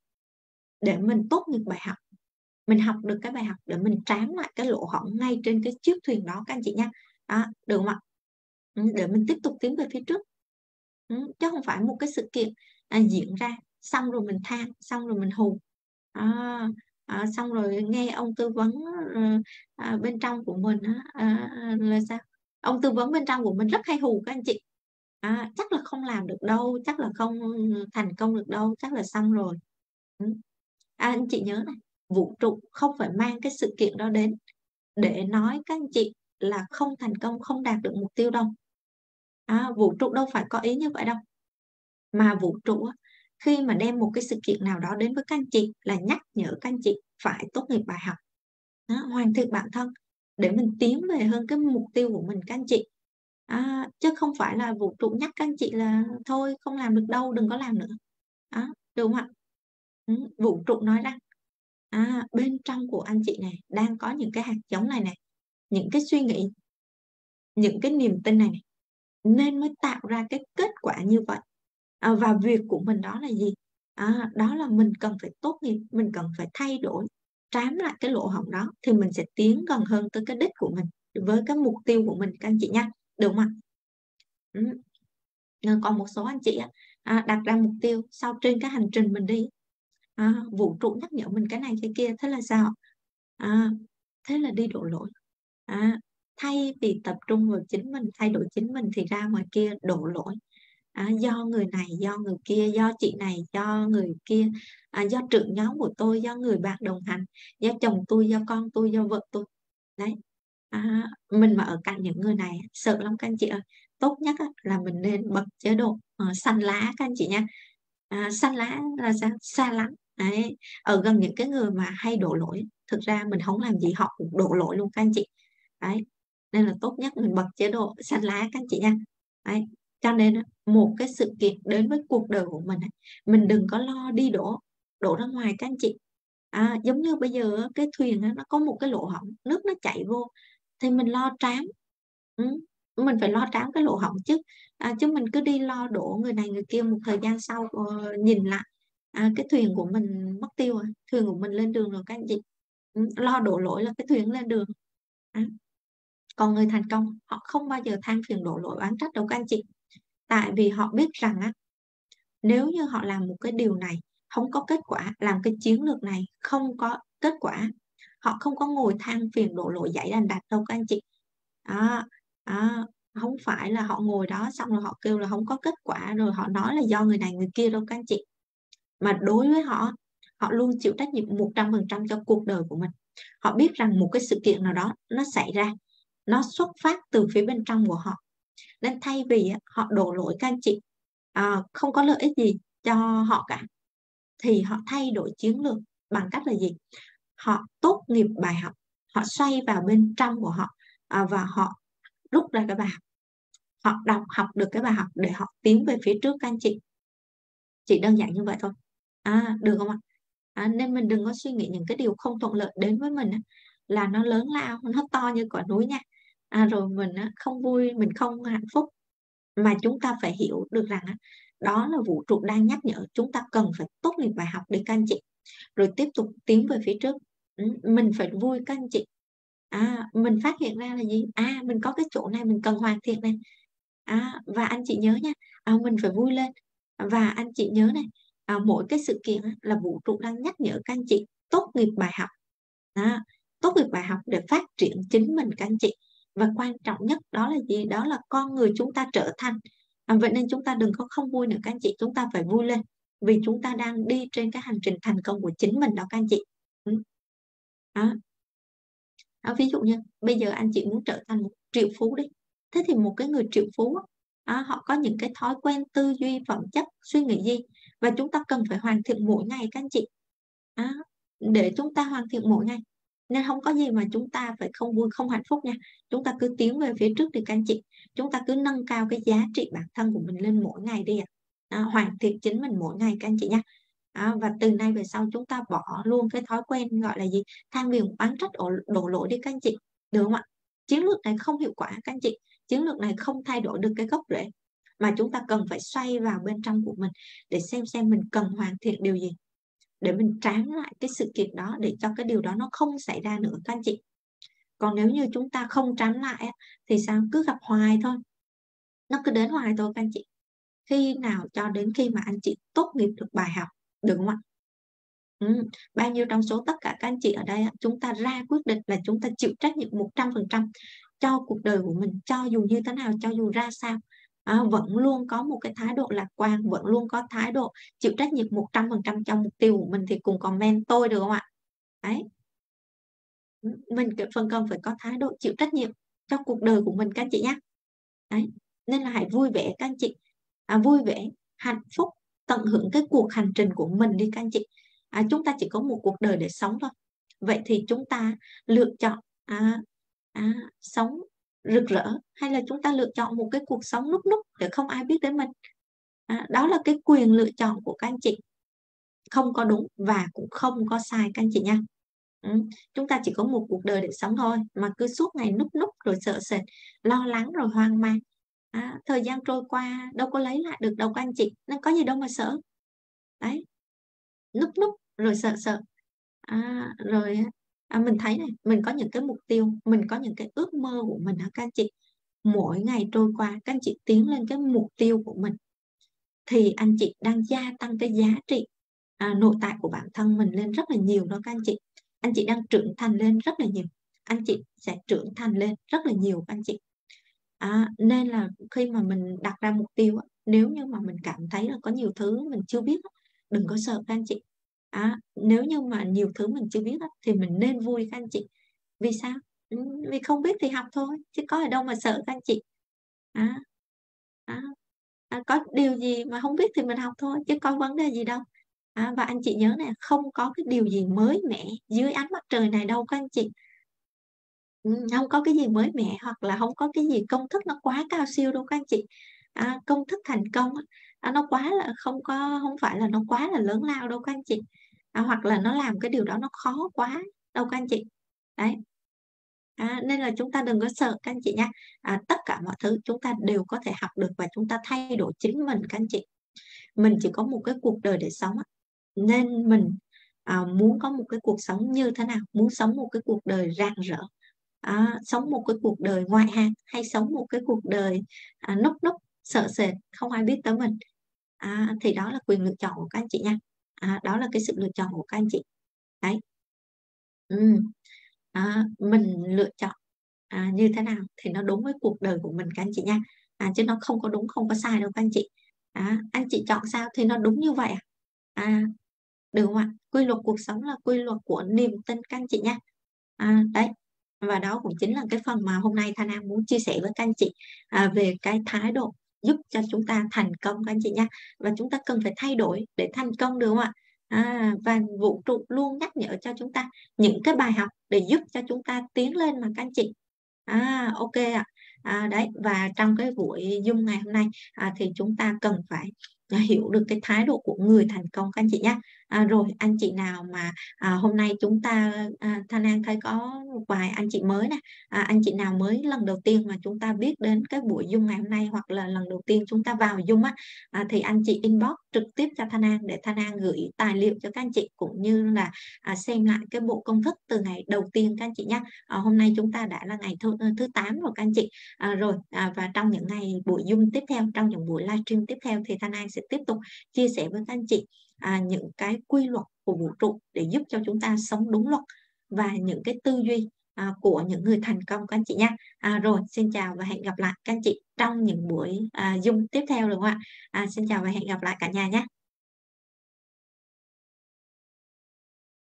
để mình tốt nghiệp bài học. Mình học được cái bài học để mình trám lại cái lỗ hổng ngay trên cái chiếc thuyền đó các anh chị nha. Đó, được không ạ? Ừm, để mình tiếp tục tiến về phía trước. Ừm, chứ hông phải một cái sự kiện, à, diễn ra, xong rồi mình than, xong rồi mình hù. À, à, xong rồi nghe ông tư vấn, ờ, à, bên trong của mình á, à, à, là sao? Ông tư vấn bên trong của mình rất hay hù các anh chị. À, chắc là không làm được đâu, chắc là không thành công được đâu, chắc là xong rồi. Ừm. À, anh chị nhớ này, vũ trụ không phải mang cái sự kiện đó đến để nói các anh chị là không thành công, không đạt được mục tiêu đâu. Á, vũ trụ đâu phải có ý như vậy đâu. Mà vũ trụ á, khi mà đem một cái sự kiện nào đó đến với các anh chị là nhắc nhở các anh chị phải tốt nghiệp bài học, đó, hoàn thiện bản thân để mình tiến về hơn cái mục tiêu của mình các anh chị. Á, chứ không phải là vũ trụ nhắc các anh chị là "Thôi không làm được đâu, đừng có làm nữa." Đó, được không ạ? Ừm, vũ trụ nói rằng, à, bên trong của anh chị này đang có những cái hạt giống này này, những cái suy nghĩ những cái niềm tin này này, nên mới tạo ra cái kết quả như vậy. À, và việc của mình đó là gì? À, đó là mình cần phải tốt nghiệp, mình cần phải thay đổi, trám lại cái lỗ hổng đó thì mình sẽ tiến gần hơn tới cái đích của mình, với cái mục tiêu của mình các anh chị nha, được không ạ? Ừm. Ờ, còn một số anh chị á, à, đặt ra mục tiêu sau trên cái hành trình mình đi, à, vũ trụ nhắc nhở mình cái này cái kia, thế là sao? À, thế là đi đổ lỗi. À, thay vì tập trung vào chính mình, thay đổi chính mình thì ra ngoài kia đổ lỗi. À, do người này, do người kia, do chị này, do người kia, à, do trưởng nhóm của tôi, do người bạn đồng hành, do chồng tôi, do con tôi, do vợ tôi. Đấy. À, mình mà ở cạnh những người này sợ lắm các anh chị ơi. Tốt nhất á, là mình nên bật chế độ ờ, xanh lá các anh chị nha. À, xanh lá là sao? Xa lánh. Đấy. Ở gần những cái người mà hay đổ lỗi, thực ra mình không làm gì họ cũng đổ lỗi luôn các anh chị. Đấy. Nên là tốt nhất mình bật chế độ xanh lá các anh chị nha. Đấy. Cho nên á, một cái sự kiện đến với cuộc đời của mình, mình đừng có lo đi đổ, đổ ra ngoài các anh chị. À, giống như bây giờ cái thuyền nó có một cái lỗ hổng, nước nó chảy vô, thì mình lo trám. Ừ, mình phải lo trám cái lỗ hổng chứ. À, chứ mình cứ đi lo đổ người này người kia, một thời gian sau ờ, nhìn lại, à, cái thuyền của mình mất tiêu rồi, thuyền của mình lên đường rồi các anh chị. Ừ, lo đổ lỗi là cái thuyền lên đường. À, còn người thành công họ không bao giờ than phiền đổ lỗi oán trách đâu các anh chị, tại vì họ biết rằng á, nếu như họ làm một cái điều này không có kết quả, làm cái chiến lược này không có kết quả, họ không có ngồi than phiền đổ lỗi giãi đàn đạch đâu các anh chị. Đó, đó, không phải là họ ngồi đó xong rồi họ kêu là không có kết quả rồi họ nói là do người này người kia đâu các anh chị. Mà đối với họ, họ luôn chịu trách nhiệm một trăm phần trăm cho cuộc đời của mình. Họ biết rằng một cái sự kiện nào đó nó xảy ra, nó xuất phát từ phía bên trong của họ. Nên thay vì họ đổ lỗi các anh chị, à, không có lợi ích gì cho họ cả, thì họ thay đổi chiến lược bằng cách là gì? Họ tốt nghiệp bài học, họ xoay vào bên trong của họ, à, và họ rút ra cái bài học, họ đọc học được cái bài học để họ tiến về phía trước các anh chị. Chỉ đơn giản như vậy thôi. À, được không ạ? À, nên mình đừng có suy nghĩ những cái điều không thuận lợi đến với mình á, là nó lớn lao, nó to như quả núi nha. À, rồi mình á, không vui, mình không hạnh phúc. Mà chúng ta phải hiểu được rằng á, đó là vũ trụ đang nhắc nhở chúng ta cần phải tốt nghiệp bài học đi các anh chị, rồi tiếp tục tiến về phía trước. Ừ, mình phải vui các anh chị. À, mình phát hiện ra là gì? À, mình có cái chỗ này mình cần hoàn thiện này. À, và anh chị nhớ nha, à, mình phải vui lên. Và anh chị nhớ này, à, mỗi cái sự kiện á, là vũ trụ đang nhắc nhở các anh chị tốt nghiệp bài học. À, tốt nghiệp bài học để phát triển chính mình các anh chị. Và quan trọng nhất đó là gì? Đó là con người chúng ta trở thành. À, vậy nên chúng ta đừng có không vui nữa các anh chị, chúng ta phải vui lên. Vì chúng ta đang đi trên cái hành trình thành công của chính mình đó các anh chị. Ừ. À, à, ví dụ như bây giờ anh chị muốn trở thành một triệu phú đi. Thế thì một cái người triệu phú á, à, họ có những cái thói quen tư duy, phẩm chất, suy nghĩ gì? Và chúng ta cần phải hoàn thiện mỗi ngày các anh chị. À, để chúng ta hoàn thiện mỗi ngày. Nên không có gì mà chúng ta phải không vui, không hạnh phúc nha. Chúng ta cứ tiến về phía trước đi các anh chị. Chúng ta cứ nâng cao cái giá trị bản thân của mình lên mỗi ngày đi ạ. À, hoàn thiện chính mình mỗi ngày các anh chị nha. À, và từ nay về sau chúng ta bỏ luôn cái thói quen gọi là gì? Than phiền oán trách đổ, đổ lỗi đi các anh chị. Được không ạ? Chiến lược này không hiệu quả các anh chị. Chiến lược này không thay đổi được cái gốc rễ. Mà chúng ta cần phải xoay vào bên trong của mình để xem xem mình cần hoàn thiện điều gì, để mình tránh lại cái sự kiện đó để cho cái điều đó nó không xảy ra nữa các anh chị. Còn nếu như chúng ta không tránh lại thì sao? Cứ gặp hoài thôi, nó cứ đến hoài thôi các anh chị. Khi nào cho đến khi mà anh chị tốt nghiệp được bài học, được không ạ? Ừ. Bao nhiêu trong số tất cả các anh chị ở đây chúng ta ra quyết định là chúng ta chịu trách nhiệm một trăm phần trăm cho cuộc đời của mình, cho dù như thế nào, cho dù ra sao, à, vẫn luôn có một cái thái độ lạc quan, vẫn luôn có thái độ chịu trách nhiệm một trăm phần trăm cho mục tiêu của mình thì cùng comment tôi được không ạ? Đấy. Mình phần cần phải có thái độ chịu trách nhiệm cho cuộc đời của mình các anh chị nhé. Đấy. Nên là hãy vui vẻ các anh chị. À, vui vẻ, hạnh phúc, tận hưởng cái cuộc hành trình của mình đi các anh chị. À, chúng ta chỉ có một cuộc đời để sống thôi. Vậy thì chúng ta lựa chọn à, à, sống rực rỡ, hay là chúng ta lựa chọn một cái cuộc sống núp núp để không ai biết đến mình. À, đó là cái quyền lựa chọn của các anh chị. Không có đúng và cũng không có sai các anh chị nha. Ừ. Chúng ta chỉ có một cuộc đời để sống thôi, mà cứ suốt ngày núp núp rồi sợ sệt, lo lắng rồi hoang mang. À, thời gian trôi qua đâu có lấy lại được đâu các anh chị, nên có gì đâu mà sợ. Đấy, núp núp rồi sợ sợ. À, rồi á, à, mình thấy này, mình có những cái mục tiêu, mình có những cái ước mơ của mình á các anh chị. Mỗi ngày trôi qua, các anh chị tiến lên cái mục tiêu của mình, thì anh chị đang gia tăng cái giá trị, à, nội tại của bản thân mình lên rất là nhiều đó các anh chị. Anh chị đang trưởng thành lên rất là nhiều, anh chị sẽ trưởng thành lên rất là nhiều các anh chị. À, nên là khi mà mình đặt ra mục tiêu á, nếu như mà mình cảm thấy là có nhiều thứ mình chưa biết á, đừng có sợ các anh chị. Á, nếu như mà nhiều thứ mình chưa biết á, thì mình nên vui các anh chị. Vì sao? Ừm, vì không biết thì học thôi, chứ có ở đâu mà sợ các anh chị. Á, á, à, có điều gì mà hông biết thì mình học thôi, chứ có vấn đề gì đâu. Á, và anh chị nhớ nè, không có cái điều gì mới mẻ dưới ánh mặt trời này đâu các anh chị. Ừm, hông có cái gì mới mẻ hoặc là hông có cái gì công thức nó quá cao siêu đâu các anh chị. À, công thức thành công á, à, nó quá là không có hông phải là nó quá là lớn lao đâu các anh chị. À, hoặc là nó làm cái điều đó nó khó quá đâu các anh chị. Đấy. À, nên là chúng ta đừng có sợ các anh chị nha. À, tất cả mọi thứ chúng ta đều có thể học được và chúng ta thay đổi chính mình các anh chị. Mình chỉ có một cái cuộc đời để sống á, nên mình, à, muốn có một cái cuộc sống như thế nào? Muốn sống một cái cuộc đời rạng rỡ, á, sống một cái cuộc đời ngoại hạng hay sống một cái cuộc đời, à, núc ních, sợ sệt, không ai biết tới mình? À, thì đó là quyền lựa chọn của các anh chị nha. À, đó là cái sự lựa chọn của các anh chị. Đấy. Ừm. Đó, mình lựa chọn, à, như thế nào thì nó đúng với cuộc đời của mình các anh chị nha. À, chứ nó không có đúng, không có sai đâu các anh chị. Á, anh chị chọn sao thì nó đúng như vậy à. À, được không ạ? Quy luật cuộc sống là quy luật của niềm tin các anh chị nha. À, đấy, và đó cũng chính là cái phần mà hôm nay Thanh An muốn chia sẻ với các anh chị, à, về cái thái độ giúp cho chúng ta thành công các anh chị nha. Và chúng ta cần phải thay đổi để thành công, được không ạ? À, và vũ trụ luôn nhắc nhở cho chúng ta những cái bài học để giúp cho chúng ta tiến lên mà các anh chị. À, ô kê ạ. À, đấy, và trong cái buổi Zoom ngày hôm nay, à, thì chúng ta cần phải, à, hiểu được cái thái độ của người thành công các anh chị nhá. À, rồi anh chị nào mà, à, hôm nay chúng ta, a, Thanh An thấy có một vài anh chị mới nè, à, anh chị nào mới lần đầu tiên mà chúng ta biết đến cái buổi Zoom ngày hôm nay hoặc là lần đầu tiên chúng ta vào Zoom á, à, thì anh chị inbox trực tiếp cho Thanh An để Thanh An gửi tài liệu cho các anh chị, cũng như là, à, xem lại cái bộ công thức từ ngày đầu tiên các anh chị nhá. Ờ, hôm nay chúng ta đã là ngày thứ, ơ, thứ tám rồi các anh chị. À, rồi, à, và trong những ngày buổi Zoom tiếp theo, trong những buổi livestream tiếp theo thì Thanh An sẽ tiếp tục chia sẻ với các anh chị, à, những cái quy luật của vũ trụ để giúp cho chúng ta sống đúng luật và những cái tư duy, à, của những người thành công các anh chị nha. À, rồi, xin chào và hẹn gặp lại các anh chị trong những buổi, à, Zoom tiếp theo, được không ạ? À, xin chào và hẹn gặp lại cả nhà nhá.